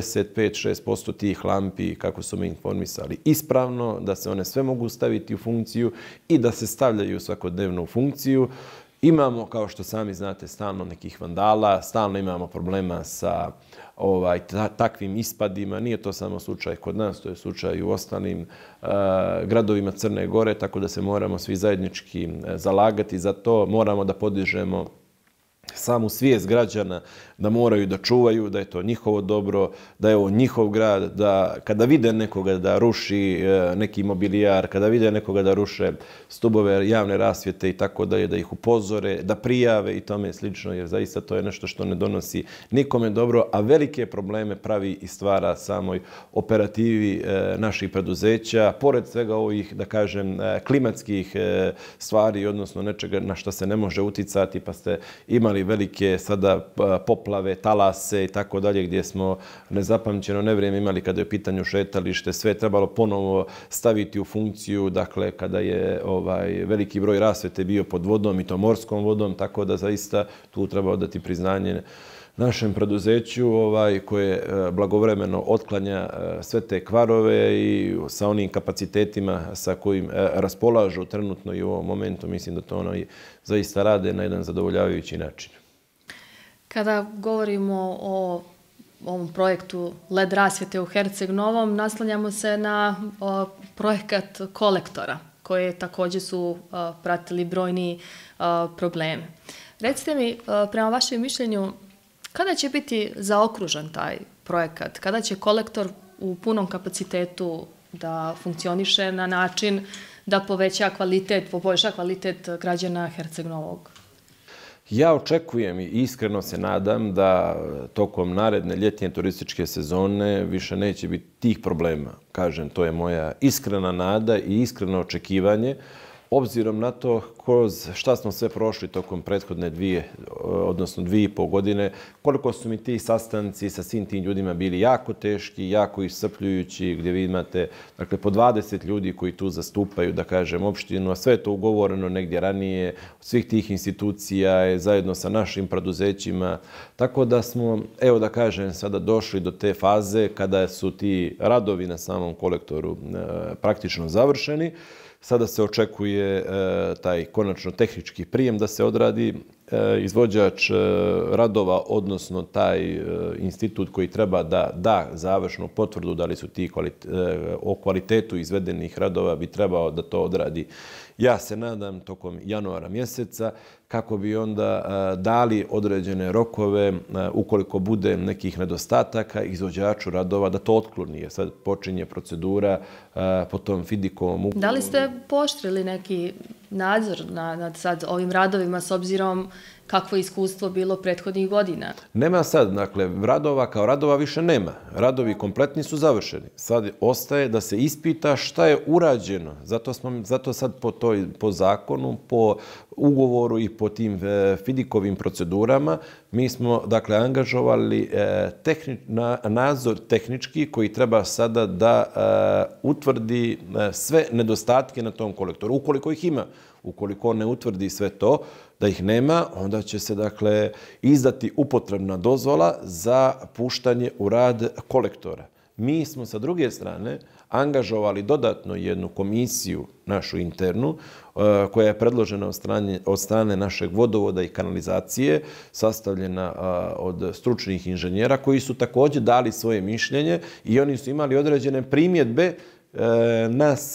95-6% tih lampi, kako su me informisali, ispravno, da se one sve mogu staviti u funkciju i da se stavljaju svakodnevno u funkciju. Imamo, kao što sami znate, stalno nekih vandala, stalno imamo problema sa takvim ispadima. Nije to samo slučaj kod nas, to je slučaj i u ostalim gradovima Crne Gore, tako da se moramo svi zajednički zalagati za to. Moramo da podižemo samu svijest građana da moraju da čuvaju, da je to njihovo dobro, da je ovo njihov grad, da kada vide nekoga da ruši neki mobilijar, kada vide nekoga da ruše stubove javne rasvjete i tako dalje, da ih upozore, da prijave i tome slično, jer zaista to je nešto što ne donosi nikome dobro, a velike probleme pravi i stvara samoj operativi naših preduzeća, pored svega ovih, da kažem, klimatskih stvari, odnosno nečega na što se ne može uticati, pa ste imali velike sada poplave, talase i tako dalje, gdje smo nezapamćeno nevrijeme imali kada je u pitanju šetalište, sve je trebalo ponovo staviti u funkciju, dakle, kada je veliki broj rasvjete bio pod vodom i to morskom vodom, tako da zaista tu treba odati priznanje našem preduzeću koje blagovremeno otklanja sve te kvarove i sa onim kapacitetima sa kojim raspolažu trenutno i u ovom momentu, mislim da to oni zaista rade na jedan zadovoljavajući način. Kada govorimo o ovom projektu LED rasvjete u Herceg Novom, naslanjamo se na projekat kolektora, koje također su pratili brojni problemi. Recite mi, prema vašem mišljenju, kada će biti zaokružen taj projekat? Kada će kolektor u punom kapacitetu da funkcioniše na način da poboljša kvalitet građana Herceg Novog? Ja očekujem i iskreno se nadam da tokom naredne ljetnje turističke sezone više neće biti tih problema. Kažem, to je moja iskrena nada i iskreno očekivanje, obzirom na to kroz šta smo sve prošli tokom prethodne 2,5 godine, koliko su mi ti sastanci sa svim tim ljudima bili jako teški, jako iscrpljujući, gdje vi imate, dakle, po 20 ljudi koji tu zastupaju, da kažem, opštinu, a sve je to ugovoreno negdje ranije, od svih tih institucija, zajedno sa našim preduzećima. Tako da smo, evo da kažem, sada došli do te faze kada su ti radovi na samom kolektoru praktično završeni. Sada se očekuje taj konačno tehnički prijem da se odradi. Izvođač radova, odnosno taj institut koji treba da da završnu potvrdu da li su ti o kvalitetu izvedenih radova bi trebao da to odradi. Ja se nadam tokom januara mjeseca kako bi onda dali određene rokove ukoliko bude nekih nedostataka izvođaču radova da to otkloni. Jer sad počinje procedura po tom Fidikovom ugovoru. Da li ste pooštrili neki nadzor nad sad ovim radovima s obzirom kakvo je iskustvo bilo prethodnih godina? Nema sad, dakle, radova kao radova više nema. Radovi kompletni su završeni. Sad ostaje da se ispita šta je urađeno. Zato sad po zakonu, po ugovoru i po tim Fidikovim procedurama mi smo, dakle, angažovali nadzor tehnički koji treba sada da utvrdi sve nedostatke na tom kolektoru. Ukoliko ih ima, ukoliko ne utvrdi sve to, da ih nema, onda će se, dakle, izdati upotrebna dozvola za puštanje u rad kolektora. Mi smo sa druge strane angažovali dodatno jednu komisiju, našu internu, koja je predložena od strane našeg vodovoda i kanalizacije, sastavljena od stručnih inženjera koji su također dali svoje mišljenje i oni su imali određene primjedbe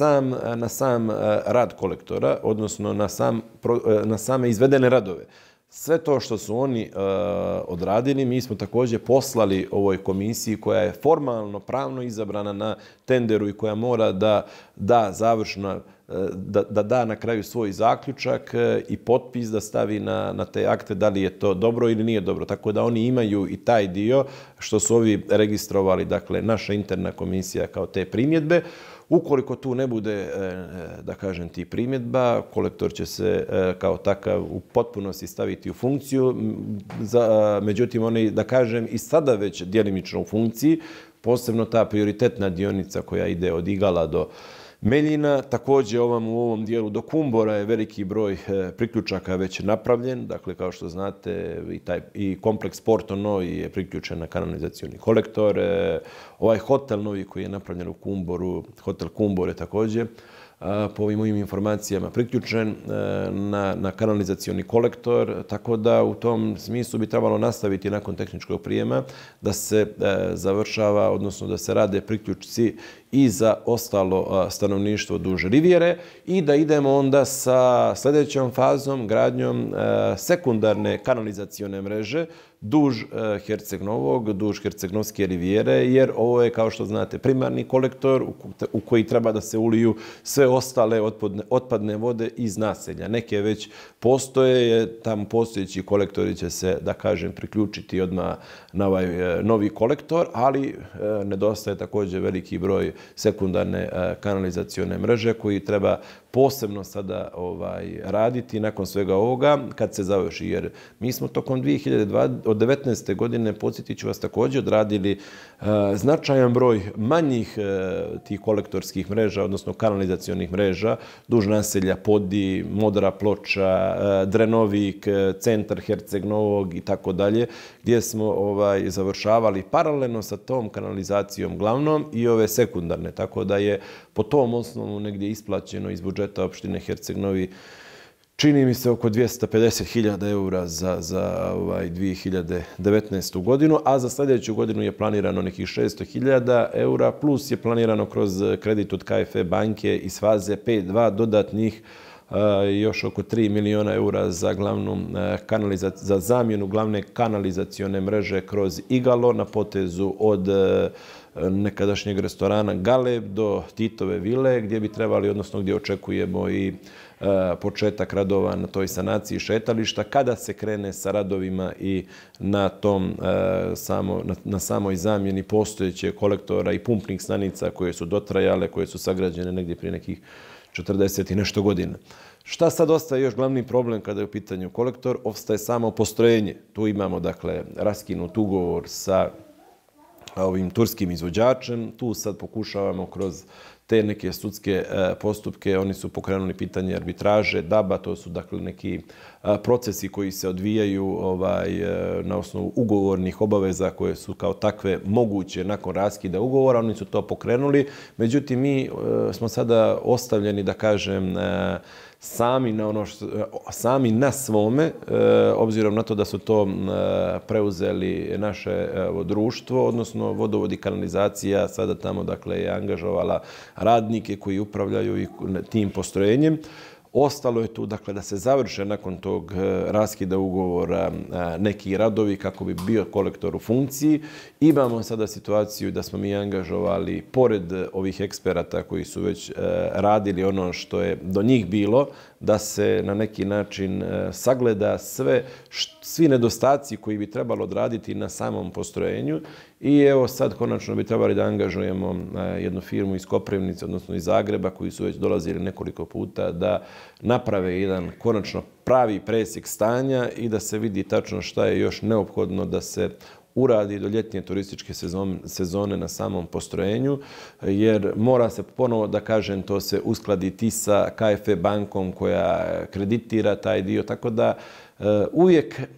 na sam rad kolektora, odnosno na same izvedene radove. Sve to što su oni odradili, mi smo također poslali ovoj komisiji koja je formalno, pravno izabrana na tenderu i koja mora da da završno, da da na kraju svoj zaključak i potpis da stavi na te akte da li je to dobro ili nije dobro. Tako da oni imaju i taj dio što su ovi registrovali, dakle naša interna komisija kao te primjedbe. Ukoliko tu ne bude, da kažem, ti primjedba, kolektor će se kao takav u potpunosti staviti u funkciju. Međutim, oni, da kažem, i sada već djelimično u funkciji, posebno ta prioritetna dionica koja ide od Igala do Meljina. Također u ovom dijelu do Kumbora je veliki broj priključaka već napravljen. Dakle, kao što znate, i kompleks Porto Novi je priključen na kanalizacioni kolektor. Ovaj hotel novi koji je napravljen u Kumboru, hotel Kumbor je također po ovim mojim informacijama priključen na kanalizacioni kolektor, tako da u tom smislu bi trebalo nastaviti nakon tehničkog prijema da se završava, odnosno da se rade priključci i za ostalo stanovništvo duž rivijere i da idemo onda sa sljedećom fazom, gradnjom sekundarne kanalizacione mreže duž Herceg Novog, duž Herceg-Novske rivijere, jer ovo je, kao što znate, primarni kolektor u koji treba da se uliju sve ostale otpadne vode iz naselja. Neke već postoje, tamo postojeći kolektori će se, da kažem, priključiti odmah na ovaj novi kolektor, ali nedostaje također veliki broj sekundarne kanalizacione mreže koji treba posebno sada raditi nakon svega ovoga kad se završi. Jer mi smo tokom 2019. godine, podsjetit ću vas, također odradili značajan broj manjih tih kolektorskih mreža, odnosno kanalizacionih mreža, duž naselja Podi, Modra Ploča, Drenovik, centar Herceg Novog i tako dalje, gdje smo završavali paralelno sa tom kanalizacijom glavnom i ove sekundarne. Tako da je po tom osnovu negdje isplaćeno iz budžeta opštine Herceg Novi, čini mi se, oko 250.000 eura za 2019. godinu, a za sljedeću godinu je planirano nekih 600.000 eura, plus je planirano kroz kredit od KFE banke iz faze 5.2 dodatnih još oko 3 miliona eura za zamjenu glavne kanalizacione mreže kroz Igalo na potezu od nekadašnjeg restorana Galeb do Titove vile, gdje bi trebali, odnosno gdje očekujemo i početak radova na toj sanaciji šetališta, kada se krene sa radovima i na samoj zamjeni postojećeg kolektora i pumpnih stanica koje su dotrajale, koje su sagrađene negdje prije nekih 40 i nešto godina. Šta sad ostaje još glavni problem kada je u pitanju kolektor? Ostaje samo postrojenje. Tu imamo, dakle, raskinut ugovor sa ovim turskim izvođačem. Tu sad pokušavamo kroz te neke sudske postupke, oni su pokrenuli pitanje arbitraže, DAB-a, to su, dakle, neki procesi koji se odvijaju na osnovu ugovornih obaveza koje su kao takve moguće nakon raskida ugovora. Oni su to pokrenuli. Međutim, mi smo sada ostavljeni, da kažem, sami na svome, obzirom na to da su to preuzeli naše društvo, odnosno vodovod i kanalizacija sada tamo, dakle, je angažovala radnike koji upravljaju tim postrojenjem. Ostalo je tu, dakle, da se završe nakon tog raskida ugovora neki radovi kako bi bio kolektor u funkciji. Imamo sada situaciju da smo mi angažovali, pored ovih eksperata koji su već radili ono što je do njih bilo, da se na neki način sagleda svi nedostaci koji bi trebalo odraditi na samom postrojenju. I evo sad konačno bi trebali da angažujemo jednu firmu iz Koprivnice, odnosno iz Zagreba, koji su već dolazili nekoliko puta da naprave jedan konačno pravi presjek stanja i da se vidi tačno šta je još neophodno da se uradi do ljetnje turističke sezone na samom postrojenju, jer mora se ponovo, da kažem, to se uskladiti sa KFE bankom koja kreditira taj dio, tako da uvijek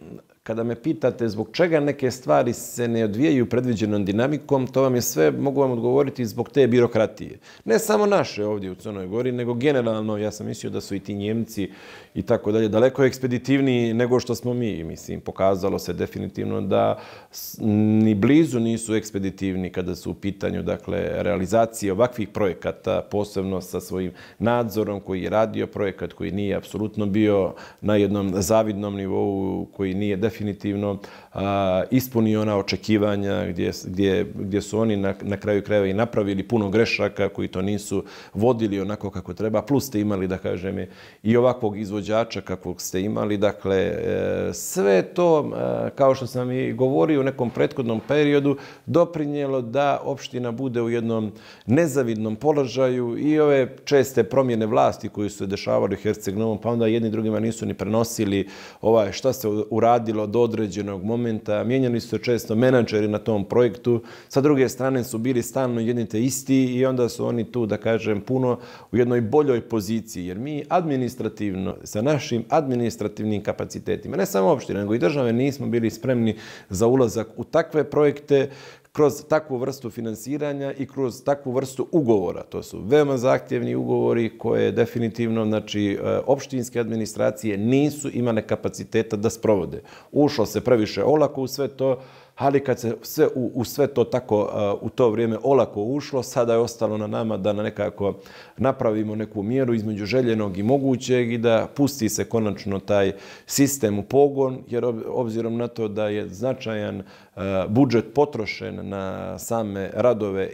kada me pitate zbog čega neke stvari se ne odvijaju predviđenom dinamikom, to vam je sve, mogu vam odgovoriti, zbog te birokratije. Ne samo naše ovdje u Crnoj Gori, nego generalno, ja sam mislio da su i ti Njemci i tako dalje daleko ekspeditivniji nego što smo mi. Mislim, pokazalo se definitivno da ni blizu nisu ekspeditivni kada su u pitanju, dakle, realizacije ovakvih projekata, posebno sa svojim nadzorom koji je radio projekat, koji nije apsolutno bio na jednom zavidnom nivou, koji nije definitivno ispunio ona očekivanja gdje su oni na kraju krajeva i napravili puno grešaka koji to nisu vodili onako kako treba, plus ste imali, da kažem, i ovakvog izvođača kakvog ste imali. Dakle, sve to, kao što sam i govorio u nekom prethodnom periodu, doprinijelo da opština bude u jednom nezavidnom položaju i ove česte promjene vlasti koje su se dešavali u Herceg Novom, pa onda jedni drugima nisu ni prenosili šta se uradilo do određenog momenta. Mijenjali su se često menadžeri na tom projektu. Sa druge strane su bili stalno jedni te isti i onda su oni tu, da kažem, puno u jednoj boljoj poziciji. Jer mi administrativno, sa našim administrativnim kapacitetima, ne samo opštine, nego i države, nismo bili spremni za ulazak u takve projekte, kroz takvu vrstu finansiranja i kroz takvu vrstu ugovora. To su veoma zahtjevni ugovori koje definitivno, znači, opštinske administracije nisu imale kapaciteta da sprovode. Ušlo se previše olako u sve to, ali kad se u sve to tako u to vrijeme olako ušlo, sada je ostalo na nama da nekako napravimo neku mjeru između željenog i mogućeg i da pusti se konačno taj sistem u pogon, jer obzirom na to da je značajan budžet potrošen na same radove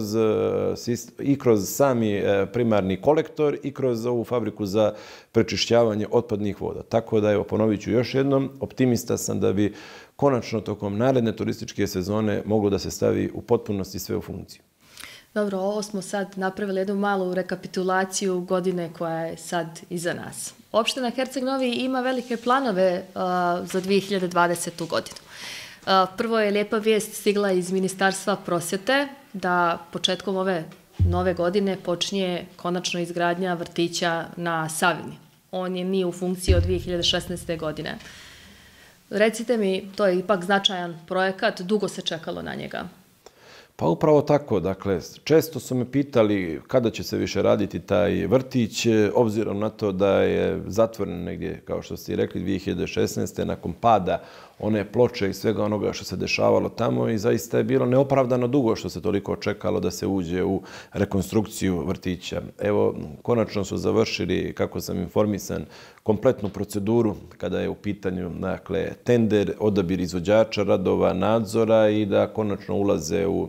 i kroz sami primarni kolektor i kroz ovu fabriku za prečišćavanje otpadnih voda. Tako da, evo, ponovit ću još jednom, optimista sam da bi konačno tokom naredne turističke sezone moglo da se stavi u potpunosti sve u funkciju. Dobro, ovo smo sad napravili jednu malu rekapitulaciju godine koja je sad iza nas. Opština Herceg Novi ima velike planove za 2020. godinu. Prvo je lijepa vijest stigla iz Ministarstva prosvjete da početkom ove nove godine počinje konačno izgradnja vrtića na Savini. On nije u funkciji od 2016. godine. Recite mi, to je ipak značajan projekat, dugo se čekalo na njega. Pa upravo tako, dakle, često su me pitali kada će se više raditi taj vrtić, obzirom na to da je zatvoren negdje, kao što ste i rekli, 2016. nakon pada one ploče i svega onoga što se dešavalo tamo i zaista je bilo neopravdano dugo što se toliko čekalo da se uđe u rekonstrukciju vrtića. Evo, konačno su završili, kako sam informisan, kompletnu proceduru kada je u pitanju, dakle, tender, odabir izvođača radova, nadzora i da konačno ulaze u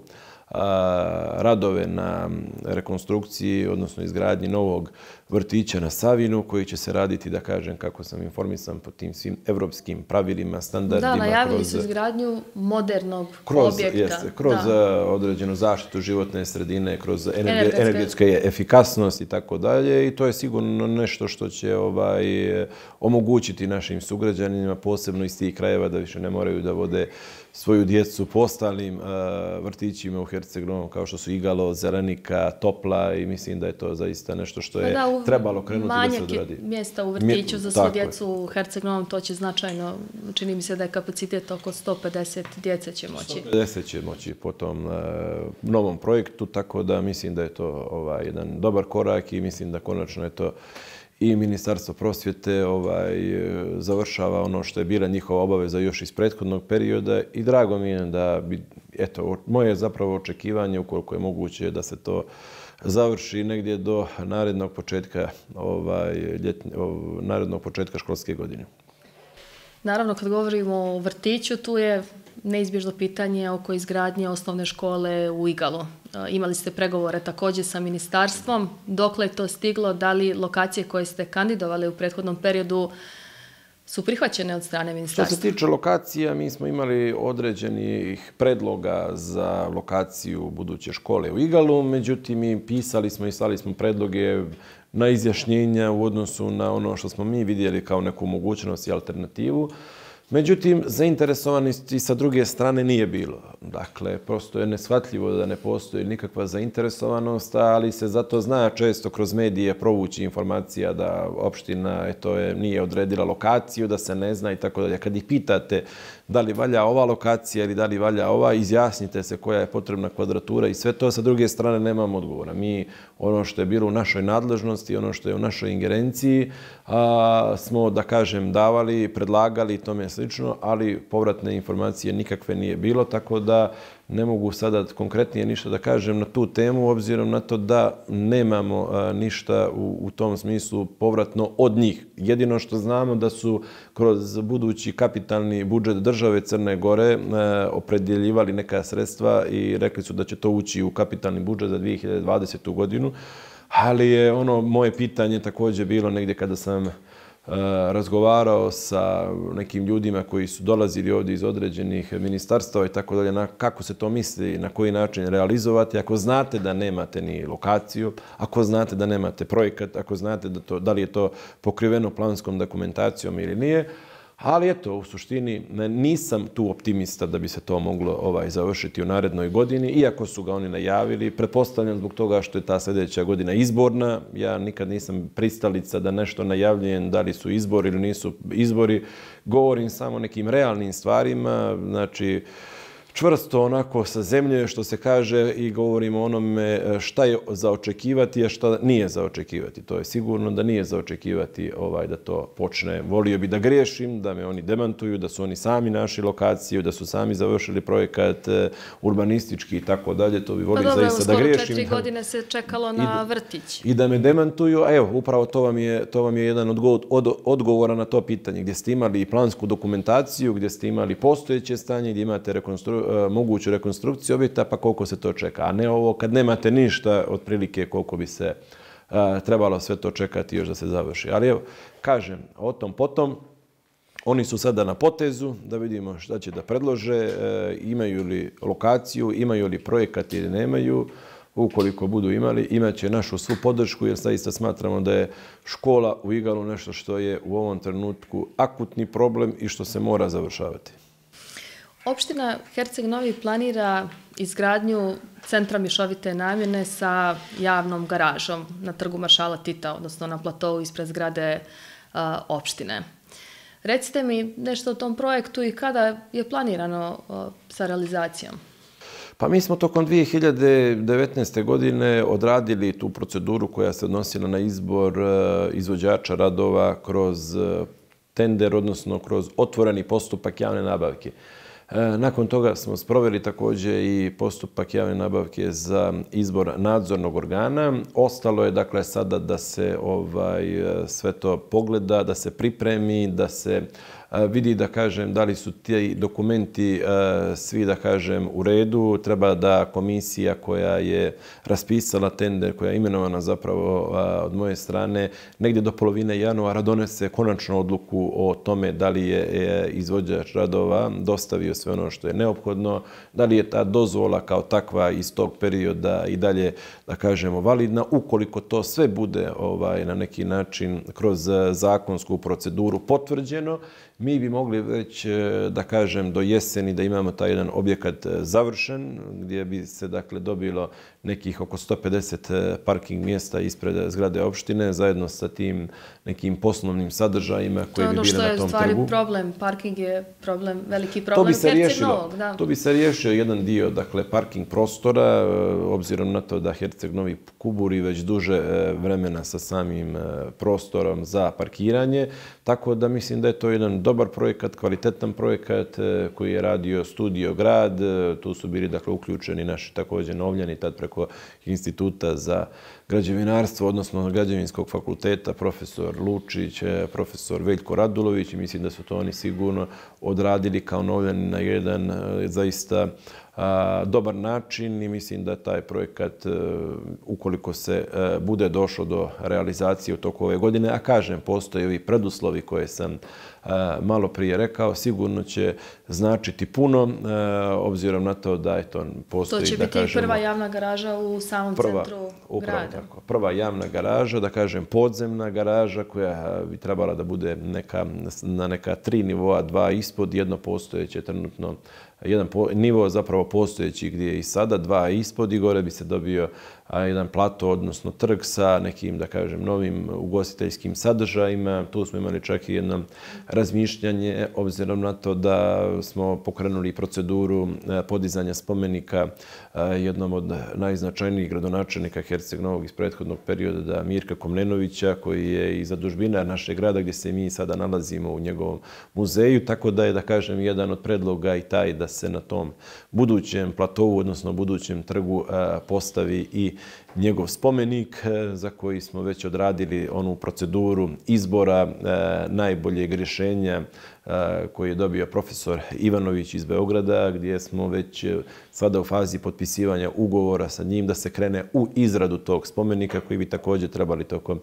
radove na rekonstrukciji, odnosno izgradnji novog vrtića na Savinu, koji će se raditi, da kažem, kako sam informisan, po tim svim evropskim pravilima, standardima. Da, najavili su izgradnju modernog objekta. Kroz određenu zaštitu životne sredine, kroz energetske efikasnost i tako dalje. I to je sigurno nešto što će omogućiti našim sugrađanima, posebno iz tih krajeva, da više ne moraju da vode svoju djecu po ostalim vrtićima u Herceg Novom, kao što su Igalo, Zelenika, Topla, i mislim da je to zaista nešto što je trebalo krenuti da se odradi. Manjak mjesta u vrtiću za svu djecu u Herceg Novom, to će značajno, čini mi se da je kapacitet oko 150 djece će moći. 150 će moći po tom novom projektu, tako da mislim da je to jedan dobar korak i mislim da konačno je to i Ministarstvo prosvjete završava ono što je bila njihova obaveza još iz prethodnog perioda i drago mi je da bi, eto, moje zapravo očekivanje, ukoliko je moguće, da se to završi negdje do narednog početka školske godine. Naravno, kad govorimo o vrtiću, tu je neizbježno pitanje oko izgradnje osnovne škole u Igalu. Imali ste pregovore također sa ministarstvom. Dokle je to stiglo? Da li lokacije koje ste kandidovali u prethodnom periodu su prihvaćene od strane ministarstva? Što se tiče lokacija, mi smo imali određenih predloga za lokaciju buduće škole u Igalu, međutim i pisali smo i slali smo predloge na izjašnjenja u odnosu na ono što smo mi vidjeli kao neku mogućnost i alternativu. Međutim, zainteresovanosti sa druge strane nije bilo. Dakle, prosto je neshvatljivo da ne postoji nikakva zainteresovanost, ali se zato zna često kroz medije provući informacija da opština nije odredila lokaciju, da se ne zna i tako dalje. Kad ih pitate da li valja ova lokacija ili da li valja ova, izjasnite se koja je potrebna kvadratura i sve to. Sa druge strane nemamo odgovora. Mi ono što je bilo u našoj nadležnosti, ono što je u našoj ingerenciji, smo, da kažem, davali, predlagali i tome slično, ali povratne informacije nikakve nije bilo, tako da ne mogu sada konkretnije ništa da kažem na tu temu, obzirom na to da nemamo ništa u tom smislu povratno od njih. Jedino što znamo da su kroz budući kapitalni budžet države Crne Gore opredjeljivali neka sredstva i rekli su da će to ući u kapitalni budžet za 2020. godinu, ali je ono moje pitanje također bilo negdje kada sam razgovarao sa nekim ljudima koji su dolazili ovdje iz određenih ministarstava i tako dalje, na kako se to misli, na koji način realizovati, ako znate da nemate ni lokaciju, ako znate da nemate projekat, ako znate da li je to pokriveno planskom dokumentacijom ili nije. Ali eto, u suštini nisam tu optimista da bi se to moglo završiti u narednoj godini, iako su ga oni najavili. Pretpostavljam zbog toga što je ta sljedeća godina izborna. Ja nikad nisam pristalica da nešto najavljujem, da li su izbori ili nisu izbori. Govorim samo o nekim realnim stvarima, znači čvrsto onako sa zemlje što se kaže i govorimo o onome šta je za očekivati, a šta nije za očekivati. To je sigurno da nije za očekivati da to počne. Volio bi da griješim, da me oni demantuju, da su oni sami našli lokaciju, da su sami završili projekat urbanistički i tako dalje. To bi volio zaista da griješim. Pa dobro, 4 godine se čekalo na vrtić. I da me demantuju, a evo, upravo to vam je jedan od odgovora na to pitanje, gdje ste imali plansku dokumentaciju, gdje ste imali postojeće stanje, gdje imate moguću rekonstrukciju objekta, pa koliko se to čeka. A ne ovo kad nemate ništa, otprilike koliko bi se trebalo sve to čekati još da se završi. Ali evo, kažem, o tom potom, oni su sada na potezu, da vidimo šta će da predlože, imaju li lokaciju, imaju li projekat ili nemaju. Ukoliko budu imali, imat će našu svu podršku, jer zaista smatramo da je škola u Igalu nešto što je u ovom trenutku akutni problem i što se mora završavati. Opština Herceg Novi planira izgradnju centra mješovite namjene sa javnom garažom na trgu Maršala Tita, odnosno na platovu ispred zgrade opštine. Recite mi nešto o tom projektu i kada je planirano sa realizacijom? Pa mi smo tokom 2019. godine odradili tu proceduru koja se odnosila na izbor izvođača radova kroz tender, odnosno kroz otvoreni postupak javne nabavke. Nakon toga smo sproveli također i postupak javne nabavke za izbor nadzornog organa. Ostalo je dakle sada da se sve to pogleda, da se pripremi, da se vidi, da kažem, da li su ti dokumenti svi, da kažem, u redu. Treba da komisija koja je raspisala tender, koja je imenovana zapravo od moje strane, negdje do polovine januara donese konačnu odluku o tome da li je izvođač radova dostavio sve ono što je neophodno, da li je ta dozvola kao takva iz tog perioda i dalje, da kažemo, validna. Ukoliko to sve bude na neki način kroz zakonsku proceduru potvrđeno, mi bi mogli već, da kažem, do jeseni da imamo taj jedan objekat završen, gdje bi se, dakle, dobilo nekih oko 150 parking mjesta ispred zgrade opštine, zajedno sa tim nekim poslovnim sadržajima koji bi bili na tom trgu. To je ono što je stvari problem. Parking je problem, veliki problem Herceg Novog. To bi se riješio jedan dio, dakle, parking prostora, obzirom na to da Herceg Novi kuburi već duže vremena sa samim prostorom za parkiranje, tako da mislim da je to jedan dobar projekat, kvalitetan projekat koji je radio Studio Grad. Tu su bili, dakle, uključeni naši također novljani tad preko Instituta za građevinarstvo, odnosno Građevinskog fakulteta, profesor Lučić, profesor Veljko Radulović, i mislim da su to oni sigurno odradili kao novljani na jedan zaista dobar način, i mislim da taj projekat, ukoliko se bude došlo do realizacije u toku ove godine, a kažem, postoje i preduslovi koje sam malo prije rekao, sigurno će značiti puno, obzirom na to da postoji, to će da biti kažemo, prva javna garaža u samom centru grada. Tako, prva javna garaža, da kažem podzemna garaža koja bi trebala da bude na neka 3 nivoa, 2 ispod, jedno postojeće trenutno, jedan nivo zapravo postojeći gdje je i sada, 2 ispod i gore bi se dobio jedan plato, odnosno trg sa nekim, da kažem, novim ugostiteljskim sadržajima. Tu smo imali čak i jedno razmišljanje, obzirom na to da smo pokrenuli proceduru podizanja spomenika jednom od najznačajnijih gradonačelnika Herceg Novog iz prethodnog perioda, Mirka Komnenovića, koji je i zadužbinar našeg grada gdje se mi sada nalazimo u njegovom muzeju, tako da je, da kažem, jedan od predloga i taj da se na tom budućem platovu, odnosno budućem trgu postavi i njegov spomenik za koji smo već odradili onu proceduru izbora najboljeg rješenja koji je dobio profesor Ivanović iz Beograda, gdje smo već sada u fazi potpisivanja ugovora sa njim da se krene u izradu tog spomenika koji bi također trebali tokom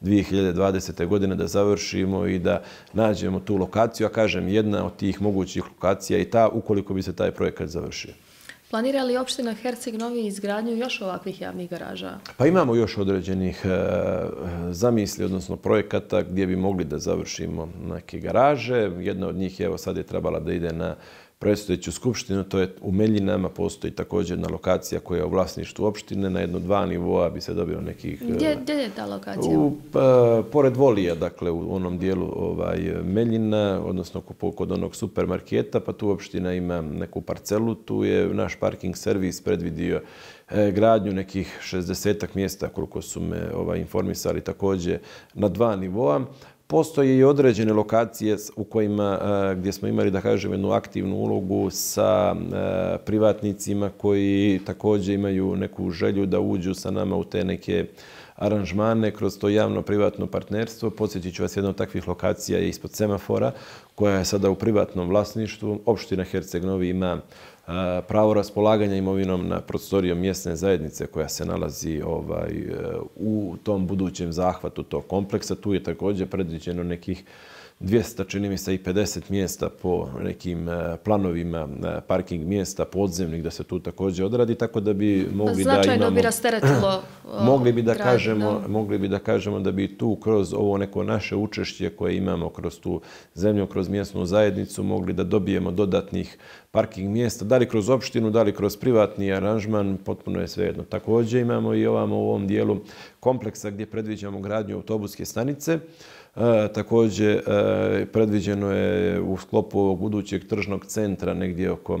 2020. godine da završimo i da nađemo tu lokaciju. A kažem, jedna od tih mogućih lokacija je ta ukoliko bi se taj projekat završio. Planira li opština Herceg Novi izgradnju još ovakvih javnih garaža? Pa imamo još određenih zamisli, odnosno projekata gdje bi mogli da završimo neke garaže. Jedna od njih, evo sad je trebala da ide na predstojeću skupštinu, to je u Meljinama, postoji također jedna lokacija koja je u vlasništvu opštine, na 2 nivoa bi se dobilo nekih... Gdje je ta lokacija? Pored Volija, dakle u onom dijelu Meljina, odnosno kod onog supermarketa, pa tu opština ima neku parcelu, tu je naš parking servis predvidio gradnju nekih 60-ak mjesta, koliko su me informisali, također na 2 nivoa. Postoje i određene lokacije u kojima, gdje smo imali, da kažem, jednu aktivnu ulogu sa privatnicima koji također imaju neku želju da uđu sa nama u te neke aranžmane kroz to javno-privatno partnerstvo. Podsjetit ću vas, jedna od takvih lokacija je ispod semafora, koja je sada u privatnom vlasništvu. Opština Herceg Novi ima pravo raspolaganja imovinom na prostorijom mjesne zajednice koja se nalazi u tom budućem zahvatu tog kompleksa. Tu je također predviđeno nekih 200, čini mi se i 50 mjesta po nekim planovima parking mjesta podzemnih da se tu također odradi, tako da bi mogli da imamo... Značajno bi rasteretilo Mogli bi da kažemo da bi tu kroz ovo neko naše učešće koje imamo kroz tu zemlju, kroz mjesnu zajednicu, mogli da dobijemo dodatnih parking mjesta, da li kroz opštinu, da li kroz privatni aranžman, potpuno je svejedno. Također imamo i u ovom dijelu kompleksa gdje predviđamo gradnju autobuske stanice. Također predviđeno je u sklopu ovog budućeg tržnog centra negdje oko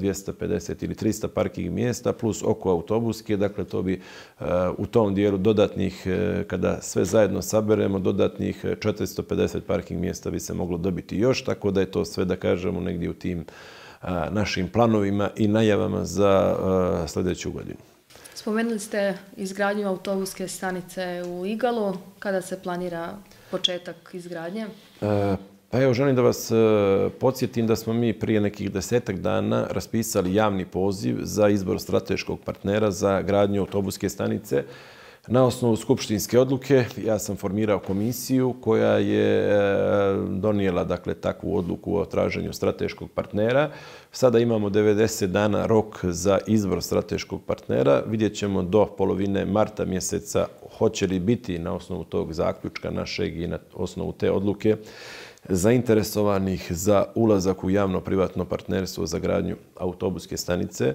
250 ili 300 parking mjesta plus oko autobuske. Dakle, to bi u tom dijelu dodatnih, kada sve zajedno saberemo, dodatnih 450 parking mjesta bi se moglo dobiti još, tako da je to sve, da kažemo, negdje u tim našim planovima i najavama za sljedeću godinu. Spomenuli ste izgradnju autobuske stanice u Igalu. Kada se planira početak izgradnje? Pa evo, želim da vas podsjetim da smo mi prije nekih 10-ak dana raspisali javni poziv za izbor strateškog partnera za gradnju autobuske stanice. Na osnovu skupštinske odluke ja sam formirao komisiju koja je donijela, dakle, takvu odluku o traženju strateškog partnera. Sada imamo 90 dana rok za izbor strateškog partnera. Vidjet ćemo do polovine marta mjeseca hoće li biti na osnovu tog zaključka našeg i na osnovu te odluke zainteresovanih za ulazak u javno-privatno partnerstvo za gradnju autobuske stanice.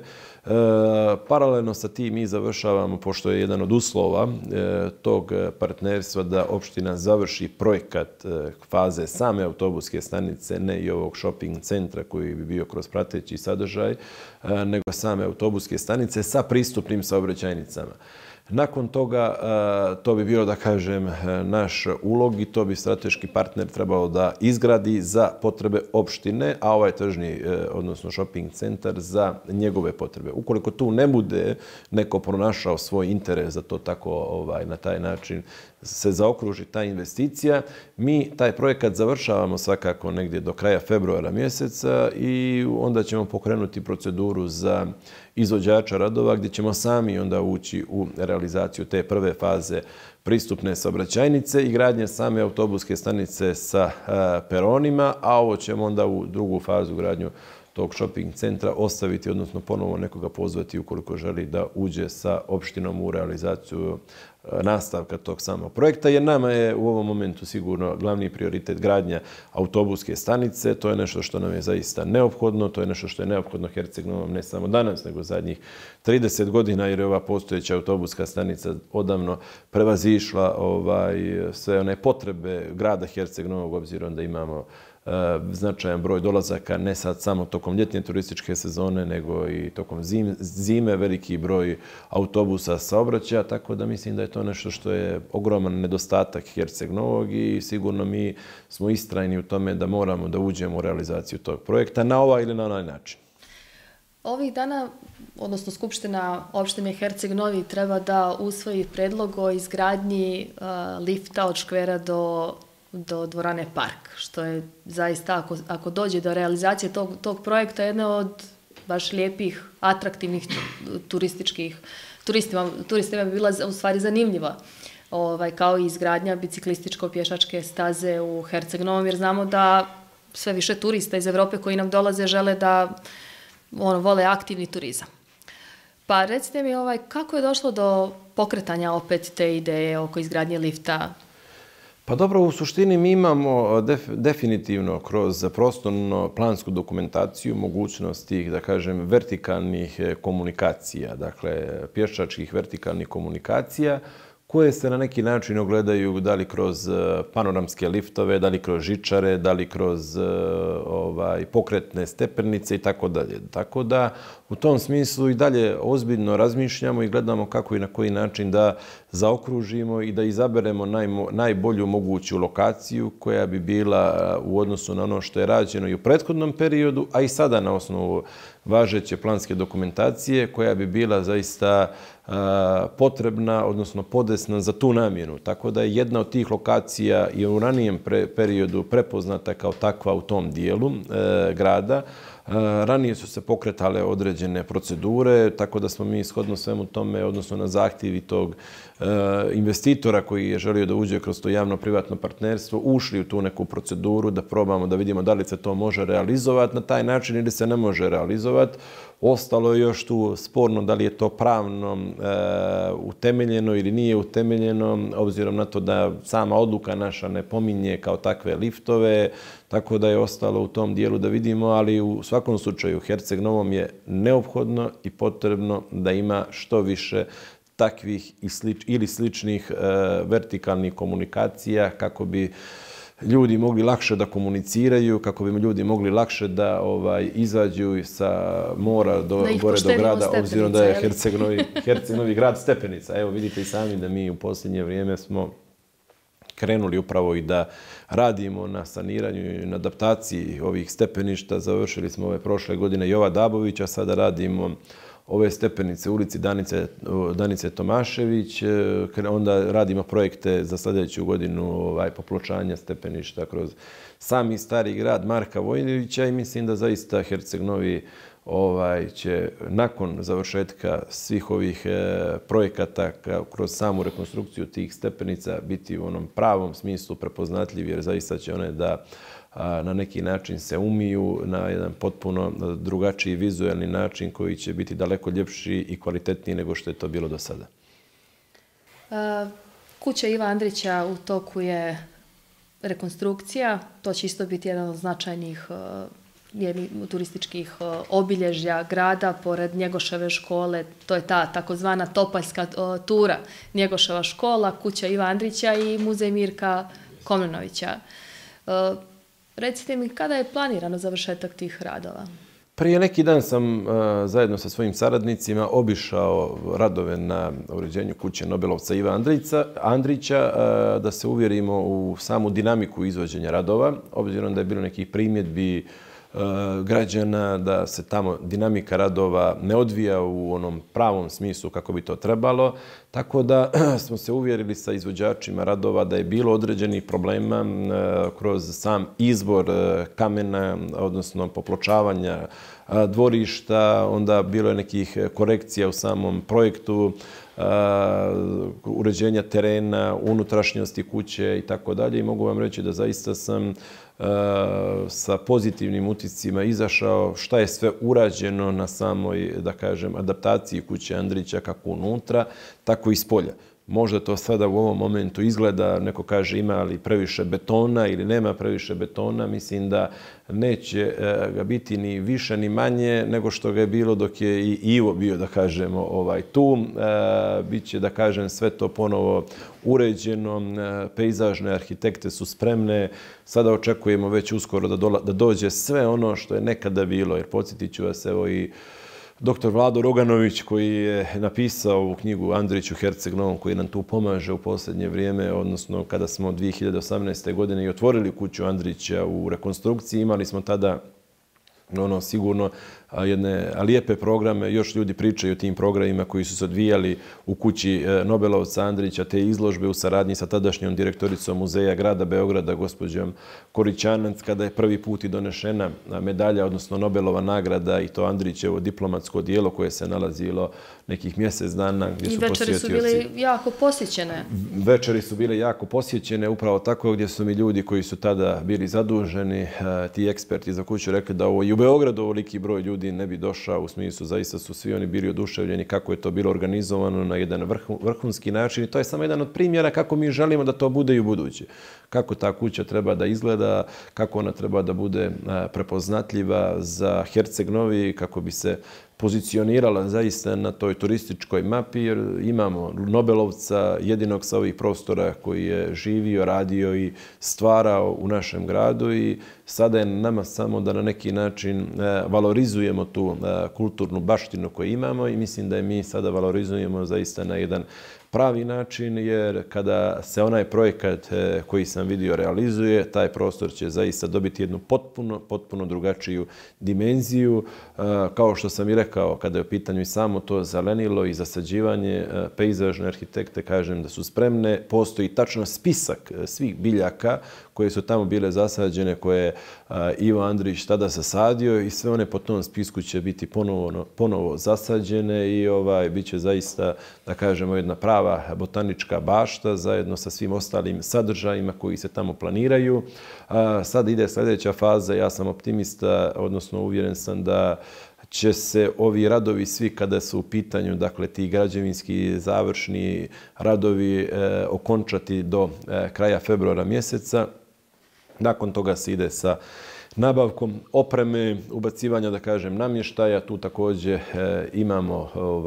Paralelno sa tim mi završavamo, pošto je jedan od uslova tog partnerstva da opština završi projekat faze same autobuske stanice, ne i ovog shopping centra koji bi bio kroz prateći sadržaj, nego same autobuske stanice sa pristupnim saobraćajnicama. Nakon toga to bi bilo, da kažem, naš ulog i to bi strateški partner trebao da izgradi za potrebe opštine, a ovaj tržni, odnosno shopping centar za njegove potrebe. Ukoliko tu ne bude neko pronašao svoj interes da to tako na taj način se zaokruži ta investicija, mi taj projekat završavamo svakako negdje do kraja februara mjeseca i onda ćemo pokrenuti proceduru za izvođača radova gdje ćemo sami onda ući u realizaciju realizaciju te prve faze pristupne saobraćajnice i gradnje same autobuske stanice sa peronima, a ovo ćemo onda u drugu fazu gradnju tog shopping centra ostaviti, odnosno ponovo nekoga pozvati ukoliko želi da uđe sa opštinom u realizaciju nastavka tog samog projekta, jer nama je u ovom momentu sigurno glavni prioritet gradnja autobuske stanice. To je nešto što nam je zaista neophodno, to je nešto što je neophodno Herceg-Novom ne samo danas, nego zadnjih 30 godina, jer je ova postojeća autobuska stanica odavno prevazišla sve one potrebe grada Herceg-Novog, obzirom da imamo značajan broj dolazaka, ne sad samo tokom ljetne turističke sezone, nego i tokom zime, veliki broj autobusa saobraćaja, tako da mislim da je to nešto što je ogroman nedostatak Herceg-Novog i sigurno mi smo istrajni u tome da moramo da uđemo u realizaciju tog projekta na ovaj ili na onaj način. Ovih dana, odnosno Skupština opštine Herceg-Novi treba da usvoji predlog o izgradnji lifta od škvera do dvorane Park, što je zaista, ako dođe do realizacije tog projekta, jedna od baš lijepih, atraktivnih turistima bi bila u stvari zanimljiva, kao i izgradnja biciklističko-pješačke staze u Herceg-Novom, jer znamo da sve više turista iz Evrope koji nam dolaze žele da vole aktivni turizam. Pa recite mi, kako je došlo do pokretanja opet te ideje oko izgradnje lifta? Pa dobro, u suštini mi imamo definitivno kroz prostorno-plansku dokumentaciju mogućnosti, da kažem, vertikalnih komunikacija, dakle pješačkih vertikalnih komunikacija, koje se na neki način ogledaju da li kroz panoramske liftove, da li kroz žičare, da li kroz pokretne stepenice i tako dalje. Tako da u tom smislu i dalje ozbiljno razmišljamo i gledamo kako i na koji način da zaokružimo i da izaberemo najbolju moguću lokaciju koja bi bila u odnosu na ono što je rađeno i u prethodnom periodu, a i sada na osnovu važeće planske dokumentacije koja bi bila zaista potrebna, odnosno podesna za tu namjenu. Tako da je jedna od tih lokacija i u ranijem periodu prepoznata kao takva u tom dijelu grada. Ranije su se pokretale određene procedure, tako da smo mi shodno svemu tome, odnosno na zahtjevi tog investitora koji je želio da uđe kroz to javno-privatno partnerstvo, ušli u tu neku proceduru da probamo da vidimo da li se to može realizovati na taj način ili se ne može realizovati. Ostalo je još tu sporno da li je to pravno utemeljeno ili nije utemeljeno, obzirom na to da sama odluka naša ne pominje kao takve liftove, tako da je ostalo u tom dijelu da vidimo, ali u svakom slučaju Herceg-Novom je neophodno i potrebno da ima što više takvih ili sličnih vertikalnih komunikacija kako bi ljudi mogli lakše da komuniciraju, kako bi ljudi mogli lakše da izađu sa mora gore do grada, obzirom da je Herceg-Novi grad stepenica. Evo vidite i sami da mi u posljednje vrijeme smo krenuli upravo i da radimo na saniranju i na adaptaciji ovih stepeništa. Završili smo ove prošle godine Jova Dabovića, sada radimo ove stepenice u ulici Danice Tomašević, onda radimo projekte za sljedeću godinu popločanja stepeništa kroz sami stari grad Marka Vojnovića i mislim da zaista Herceg-Novi će nakon završetka svih ovih projekata kroz samu rekonstrukciju tih stepenica biti u onom pravom smislu prepoznatljivi, jer zaista će one da na neki način se umiju na jedan potpuno drugačiji vizualni način koji će biti daleko ljepši i kvalitetniji nego što je to bilo do sada. Kuća Iva Andrića u toku je rekonstrukcija. To će isto biti jedan od značajnih turističkih obilježja grada, pored Njegoševe škole. To je ta takozvana topaljska tura. Njegoševa škola, kuća Iva Andrića i muzej Mirka Komnenovića. Recite mi, kada je planirano završetak tih radova? Prije neki dan sam zajedno sa svojim saradnicima obišao radove na uređenju kuće Nobelovca Iva Andrića da se uvjerimo u samu dinamiku izvođenja radova, obzirom da je bilo nekih primjedbi građana da se tamo dinamika radova ne odvija u onom pravom smislu kako bi to trebalo. Tako da smo se uvjerili sa izvođačima radova da je bilo određenih problema kroz sam izbor kamena, odnosno popločavanja dvorišta, onda bilo je nekih korekcija u samom projektu, uređenja terena, unutrašnjosti kuće i tako dalje. I mogu vam reći da zaista sam sa pozitivnim utiscima izašao šta je sve urađeno na samoj, da kažem, adaptaciji kuće Andrića kako unutra, tako i spolja. Možda to sada u ovom momentu izgleda, neko kaže ima li previše betona ili nema previše betona, mislim da neće ga biti ni više ni manje nego što ga je bilo dok je i Ivo bio, da kažemo, tu. Biće, da kažem, sve to ponovo uređeno, pejzažne arhitekte su spremne, sada očekujemo već uskoro da dođe sve ono što je nekada bilo, jer podsjetit ću vas, evo i Dr. Vlado Roganović koji je napisao ovu knjigu Andrić u Herceg Novom, koji nam tu pomaže u posljednje vrijeme, odnosno kada smo 2018. godine i otvorili kuću Andrića u rekonstrukciji, imali smo tada sigurno jedne lijepe programe. Još ljudi pričaju o tim programima koji su se odvijali u kući Nobelovca Andrića, te izložbe u saradnji sa tadašnjom direktoricom Muzeja grada Beograda, gospođom Korićanac, kada je prvi put i donešena medalja, odnosno Nobelova nagrada i to Andrićevo diplomatsko dijelo koje se nalazilo nekih mjesec dana. I večeri su bile jako posjećene. Večeri su bile jako posjećene, upravo tako gdje su mi ljudi koji su tada bili zaduženi, ti eksperti za kuću, rekli da ovo i u Beogradu ovoliki broj ljudi ne bi došao, u smislu zaista su svi oni bili oduševljeni kako je to bilo organizovano na jedan vrhunski način i to je samo jedan od primjera kako mi želimo da to bude i u buduće. Kako ta kuća treba da izgleda, kako ona treba da bude prepoznatljiva za Herceg Novi, kako bi se pozicionirala zaista na toj turističkoj mapi, jer imamo Nobelovca, jedinog sa ovih prostora koji je živio, radio i stvarao u našem gradu i sada je nama samo da na neki način valorizujemo tu kulturnu baštinu koju imamo i mislim da je mi sada valorizujemo zaista na jedan pravi način, jer kada se onaj projekat koji sam vidio realizuje, taj prostor će zaista dobiti jednu potpuno drugačiju dimenziju. Kao što sam i rekao, kada je u pitanju i samo to zelenilo i zasađivanje, pejzažne arhitekte, kažem da su spremne. Postoji tačno spisak svih biljaka koje su tamo bile zasađene, koje je Ivo Andrić tada zasadio i sve one po tom spisku će biti ponovo zasađene i bit će zaista, da kažemo, jedna prava botanička bašta zajedno sa svim ostalim sadržajima koji se tamo planiraju. Sad ide sljedeća faza, ja sam optimista, odnosno uvjeren sam da će se ovi radovi svi kada su u pitanju, dakle ti građevinski završni radovi okončati do kraja februara mjeseca. Nakon toga se ide sa nabavkom opreme, ubacivanja, da kažem, namještaja. Tu također imamo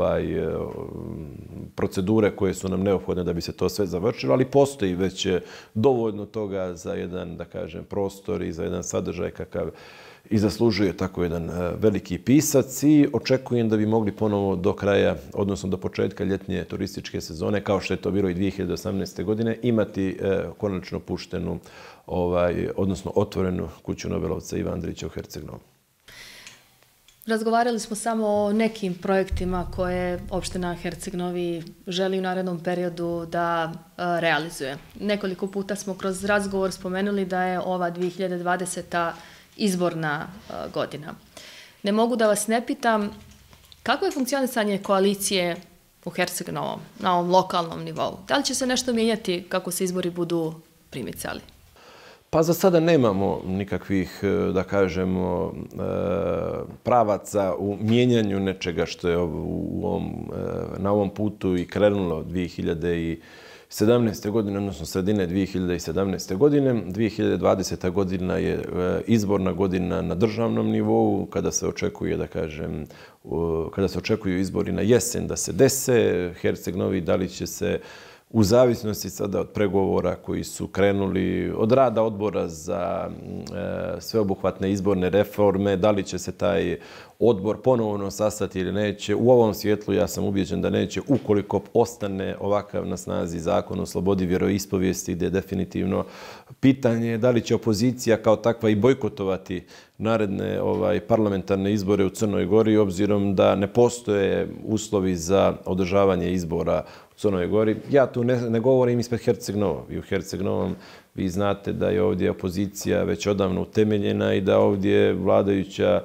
procedure koje su nam neophodne da bi se to sve završilo, ali postoji već dovoljno toga za jedan, da kažem, prostor i za jedan sadržaj kakav i zaslužuje tako jedan veliki pisac i očekujem da bi mogli ponovo do kraja, odnosno do početka ljetnje turističke sezone, kao što je to bilo i 2018. godine, imati konačno puštenu, odnosno otvorenu kuću Nobelovca Iva Andrića u Herceg Novom. Razgovarali smo samo o nekim projektima koje opština Herceg Novi želi u narednom periodu da realizuje. Nekoliko puta smo kroz razgovor spomenuli da je ova 2020. izborna godina. Ne mogu da vas ne pitam kako je funkcionisanje koalicije u Herceg Novom, na ovom lokalnom nivou. Da li će se nešto mijenjati kako se izbori budu primicali? Pa za sada nemamo nikakvih, da kažemo, pravaca u mijenjanju nečega što je na ovom putu i krenulo 2017. godine, odnosno sredine 2017. godine. 2020. godina je izborna godina na državnom nivou, kada se očekuje, da kažem, kada se očekuju izbori na jesen da se dese. Herceg Novi, da li će se u zavisnosti sada od pregovora koji su krenuli, od rada odbora za sveobuhvatne izborne reforme, da li će se taj odbor ponovno sastati ili neće. U ovom svjetlu ja sam ubijeđen da neće, ukoliko ostane ovakav na snazi zakon o slobodi vjeroispovijesti, gdje je definitivno pitanje da li će opozicija kao takva i bojkotovati naredne parlamentarne izbore u Crnoj Gori, obzirom da ne postoje uslovi za održavanje izbora u Crnoj Gori. Ja tu ne govorim ispred Herceg Novog. I u Herceg Novom vi znate da je ovdje opozicija već odavno utemeljena i da ovdje vladajuća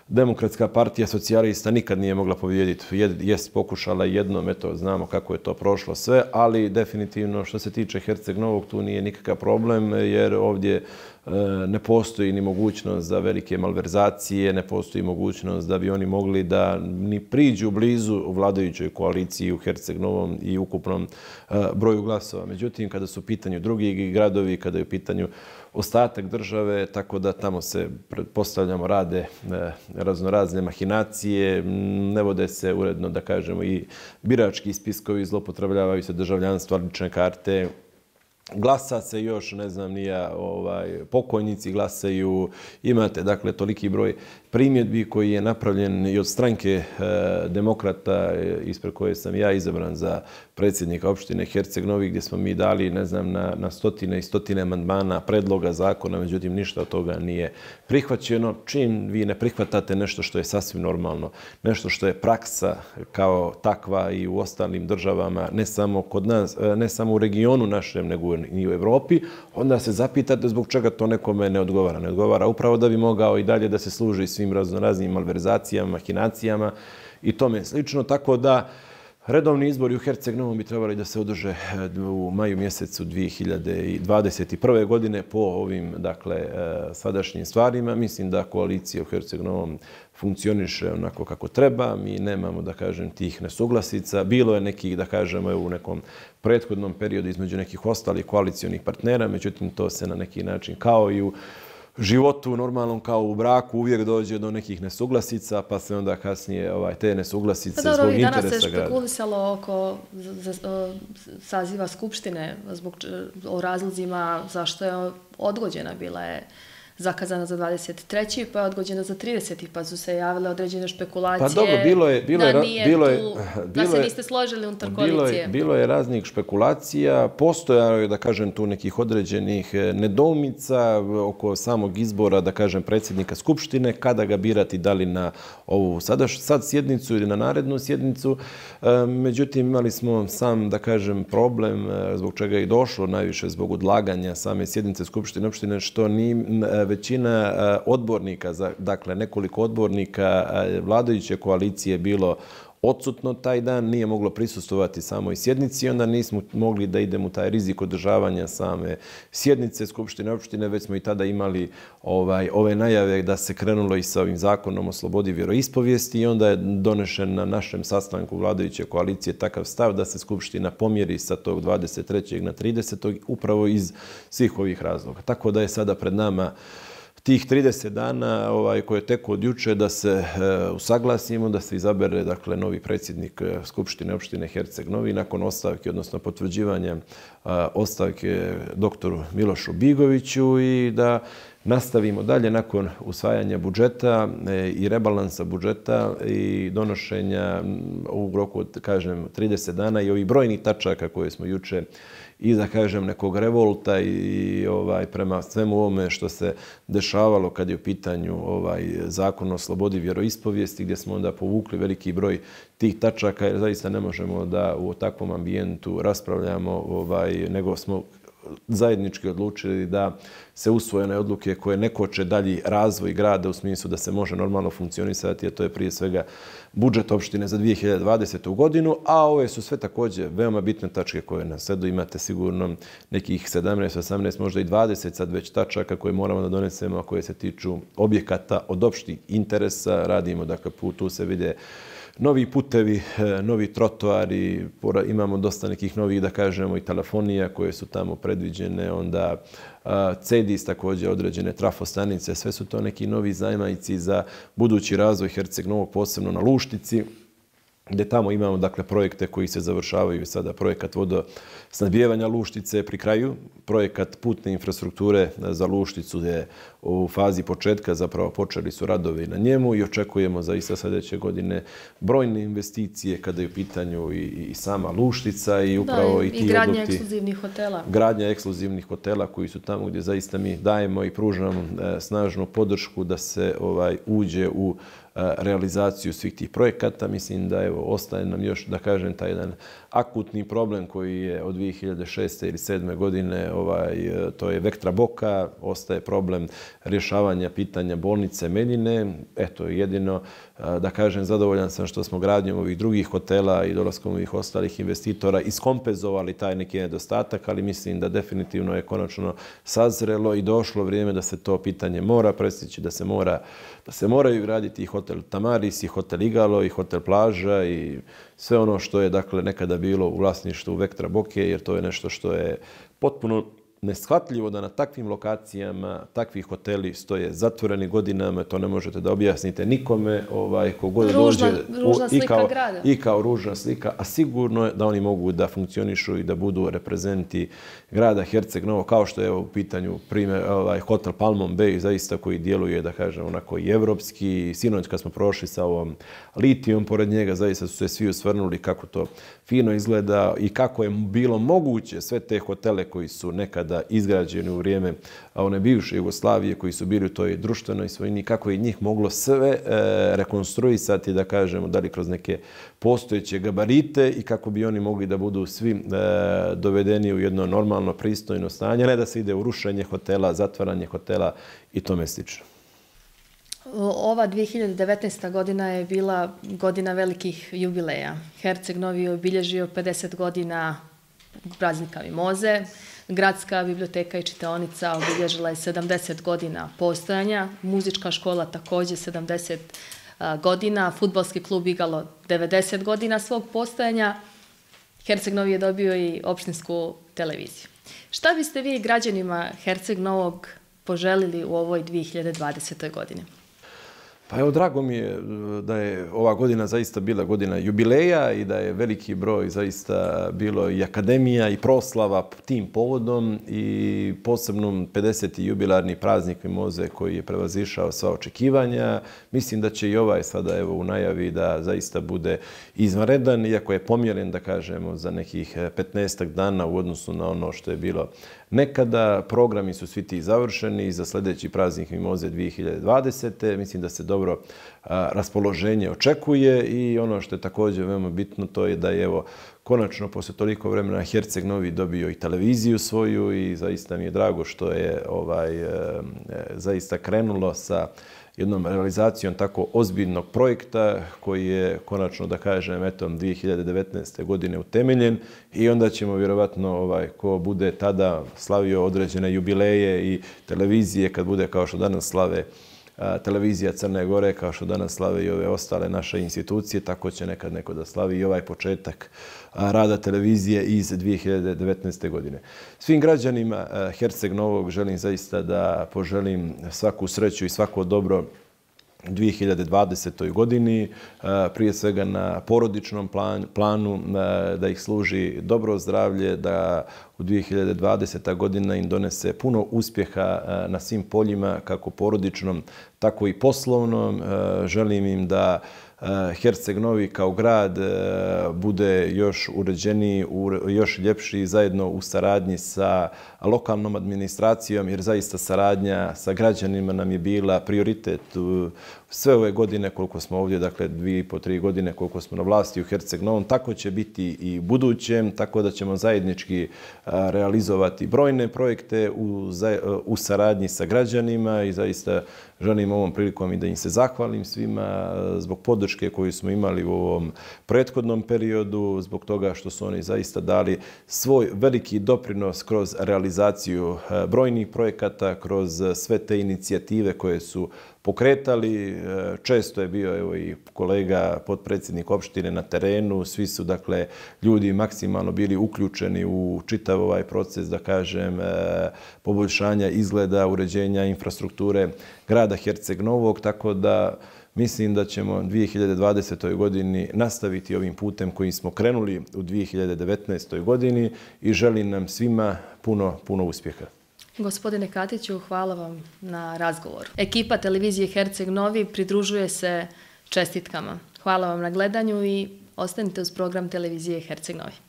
Demokratska partija socijalista nikad nije mogla pobijediti. Jest pokušala jednom, eto, znamo kako je to prošlo sve, ali definitivno što se tiče Herceg Novog tu nije nikakav problem, jer ovdje ne postoji ni mogućnost za velike malverzacije, ne postoji mogućnost da bi oni mogli da ni priđu blizu vladajućoj koaliciji u Herceg Novom i ukupnom broju glasova. Međutim, kada su u pitanju drugi gradovi, kada je u pitanju ostatak države, tako da tamo se, pretpostavljamo, rade raznorazne mahinacije, ne vode se uredno, da kažemo, i birački spiskovi, zloupotrebljavaju se državljanstva, lične karte, glasa se još, ne znam, pokojnici glasaju, imate, dakle, toliki broj primjedbi koji je napravljen i od stranke Demokrata, ispred koje sam ja izabran za predsjednika opštine Herceg Novi, gdje smo mi dali, ne znam, na stotine i stotine amandmana, predloga zakona, međutim, ništa od toga nije prihvaćeno. Čim vi ne prihvatate nešto što je sasvim normalno, nešto što je praksa kao takva i u ostalim državama, ne samo kod nas, ne samo u regionu našem, nego i u Evropi, onda se zapitate zbog čega to nekome ne odgovara. Ne odgovara upravo da bi mogao i dalje da se služi svim raznoraznim malverzacijama, mahinacijama i tome slično. Tako da redovni izbori u Herceg Novom bi trebali da se održe u maju mjesecu 2021. godine po ovim, dakle, sadašnjim stvarima. Mislim da koalicija u Herceg Novom funkcioniše onako kako treba. Mi nemamo, da kažem, tih nesuglasica. Bilo je nekih, da kažemo, u nekom prethodnom periodu između nekih ostalih koalicionih partnera, međutim, to se na neki način, kao i u životu normalnom, kao u braku, uvijek dođe do nekih nesuglasica, pa se onda kasnije te nesuglasice zbog interesa grada. Danas se špekulisalo oko saziva Skupštine o razlozima zašto je odgođena. Bila je zakazana za 23. pa je odgođena za 30. pa su se javile određene špekulacije. Pa dobro, da se niste složili unutar koalicije. Bilo je raznih špekulacija, postojalo je, da kažem, tu nekih određenih nedoumica oko samog izbora, da kažem, predsjednika Skupštine, kada ga birati, da li na ovu sad sjednicu ili na narednu sjednicu. Međutim, imali smo sam, da kažem, problem zbog čega je i došlo najviše zbog odlaganja same sjednice Skupštine opštine, što većina odbornika, dakle nekoliko odbornika vladajuće koalicije bilo odsutno taj dan, nije moglo prisustvovati samoj sjednici i onda nismo mogli da idemo u taj rizik održavanja same sjednice Skupštine opštine, već smo i tada imali ove najave da se krenulo i sa ovim zakonom o slobodi vjeroispovijesti i onda je donešen na našem sastanku vladajuće koalicije takav stav da se Skupština pomjeri sa tog 23. na 30. upravo iz svih ovih razloga. Tako da je sada pred nama tih 30 dana koje teku od juče da se usaglasimo, da se izabere, dakle, novi predsjednik Skupštine opštine Herceg Novi nakon ostavke, odnosno potvrđivanja ostavke doktoru Milošu Bigoviću i da nastavimo dalje nakon usvajanja budžeta i rebalansa budžeta i donošenja u roku od, kažem, 30 dana i ovih brojnih tačaka koje smo juče i, da kažem, nekog revolta i prema svemu ovome što se dešavalo kad je u pitanju zakon o slobodi vjeroispovijesti, gdje smo onda povukli veliki broj tih tačaka, jer zaista ne možemo da u takvom ambijentu raspravljamo, nego smo zajednički odlučili da se usvojene odluke koje ne koče dalji razvoj grada u smislu da se može normalno funkcionisati, a to je prije svega budžet opštine za 2020. godinu, a ove su sve također veoma bitne tačke koje na sedu imate sigurno nekih 17, 18, možda i 20 sad već tačaka koje moramo da donesemo, a koje se tiču objekata od opštih interesa. Radimo, dakle, tu se vide novi putevi, novi trotoari, imamo dosta nekih novih, da kažemo, i telefonija koje su tamo predviđene, onda CEDIS također, određene trafostanice, sve su to neki novi zajmajci za budući razvoj Herceg Novog, posebno na Luštici, gdje tamo imamo, dakle, projekte koji se završavaju sada. Projekat vodosnabdijevanja Luštice pri kraju, projekat putne infrastrukture za Lušticu je u fazi početka, zapravo počeli su radovi na njemu i očekujemo zaista sljedeće godine brojne investicije kada je u pitanju i sama Luštica i upravo i ti objekti. I gradnja ekskluzivnih hotela. Gradnja ekskluzivnih hotela koji su tamo gdje zaista mi dajemo i pružamo snažnu podršku da se uđe u realizaciju svih tih projekata. Mislim da evo, ostaje nam još, da kažem, taj jedan akutni problem koji je od 2006. ili 2007. godine, to je Vektra Boka, ostaje problem rješavanja pitanja bolnice Menjine. Eto, jedino, da kažem, zadovoljan sam što smo gradnjom ovih drugih hotela i dolaskom ovih ostalih investitora iskompenzovali taj neki nedostatak, ali mislim da definitivno je konačno sazrelo i došlo vrijeme da se to pitanje mora prestići, da se moraju graditi i hotel Tamaris, i hotel Igalo, i hotel Plaža i sve ono što je dakle nekada bilo u vlasništvu Vektra Boke, jer to je nešto što je potpuno neshvatljivo da na takvim lokacijama takvi hoteli stoje zatvoreni godinama, to ne možete da objasnite nikome, kogod dođe i kao ružna slika, a sigurno je da oni mogu da funkcionišu i da budu reprezenti grada Herceg Novo, kao što je u pitanju primjer hotel Palmon Bay, zaista koji djeluje, da kažem, onako i evropski. Sinoć kad smo prošli sa ovom litijom pored njega, zaista su se svi osvrnuli kako to fino izgleda i kako je bilo moguće sve te hotele koji su nekada izgrađeni u vrijeme one bivše Jugoslavije, koji su bili u toj društvenoj svojini, kako je njih moglo sve rekonstruisati, da kažemo, da li kroz neke postojeće gabarite i kako bi oni mogli da budu svi dovedeni u jedno normalno, pristojno stanje, ne da se ide u rušenje hotela, zatvaranje hotela i tome slično. Ova 2019. godina je bila godina velikih jubileja. Herceg Novi je obilježio 50 godina praznika Mimoze. Gradska biblioteka i čitaonica obilježila je 70 godina postojanja. Muzička škola također 70 godina. Fudbalski klub Igalo 90 godina svog postojanja. Herceg Novi je dobio i opštinsku televiziju. Šta biste vi građanima Herceg Novog poželili u ovoj 2020. godini? Pa evo, drago mi je da je ova godina zaista bila godina jubileja i da je veliki broj zaista bilo i akademija i proslava tim povodom i posebnom 50. jubilarni praznik Mimoze koji je prevazišao sva očekivanja. Mislim da će i ovaj sada evo u najavi da zaista bude izvanredan, iako je pomjeren, da kažemo, za nekih 15 dana u odnosu na ono što je bilo nekada. Programi su svi ti završeni za sljedeći praznik Mimoze 2020. Mislim da se dobro raspoloženje očekuje i ono što je također veoma bitno to je da je evo konačno posle toliko vremena Herceg Novi dobio i televiziju svoju i zaista mi je drago što je zaista krenulo sa jednom realizacijom tako ozbiljnog projekta koji je konačno, da kažem, eto 2019. godine utemeljen i onda ćemo vjerovatno ko bude tada slavio određene jubileje i televizije kad bude kao što danas slave televizija Crne Gore, kao što danas slave i ove ostale naše institucije, tako će nekad neko da slavi i ovaj početak rada televizije iz 2019. godine. Svim građanima Herceg Novog želim zaista da poželim svaku sreću i svako dobro 2020. godini, prije svega na porodičnom planu, da ih služi dobro zdravlje, da u 2020. godina im donese puno uspjeha na svim poljima, kako porodičnom, tako i poslovnom. Želim im da Herceg Novi kao grad bude još uređeniji, još ljepši, zajedno u saradnji sa lokalnom administracijom, jer zaista saradnja sa građanima nam je bila prioritet sve ove godine koliko smo ovdje, dakle 2,5-3 godine koliko smo na vlasti u Herceg Novom, tako će biti i u budućem, tako da ćemo zajednički realizovati brojne projekte u saradnji sa građanima i zaista želim ovom prilikom i da im se zahvalim svima zbog podrške koju smo imali u ovom prethodnom periodu, zbog toga što su oni zaista dali svoj veliki doprinos kroz realizaciju brojnih projekata, kroz sve te inicijative koje su pokretali. Često je bio evo i kolega potpredsjednik opštine na terenu, svi su dakle ljudi maksimalno bili uključeni u čitav ovaj proces, da kažem, poboljšanja izgleda, uređenja infrastrukture grada Herceg Novog, tako da mislim da ćemo 2020. godini nastaviti ovim putem kojim smo krenuli u 2019. godini i želim nam svima puno uspjeha. Gospodine Katiću, hvala vam na razgovoru. Ekipa televizije Herceg Novi pridružuje se čestitkama. Hvala vam na gledanju i ostanite uz program televizije Herceg Novi.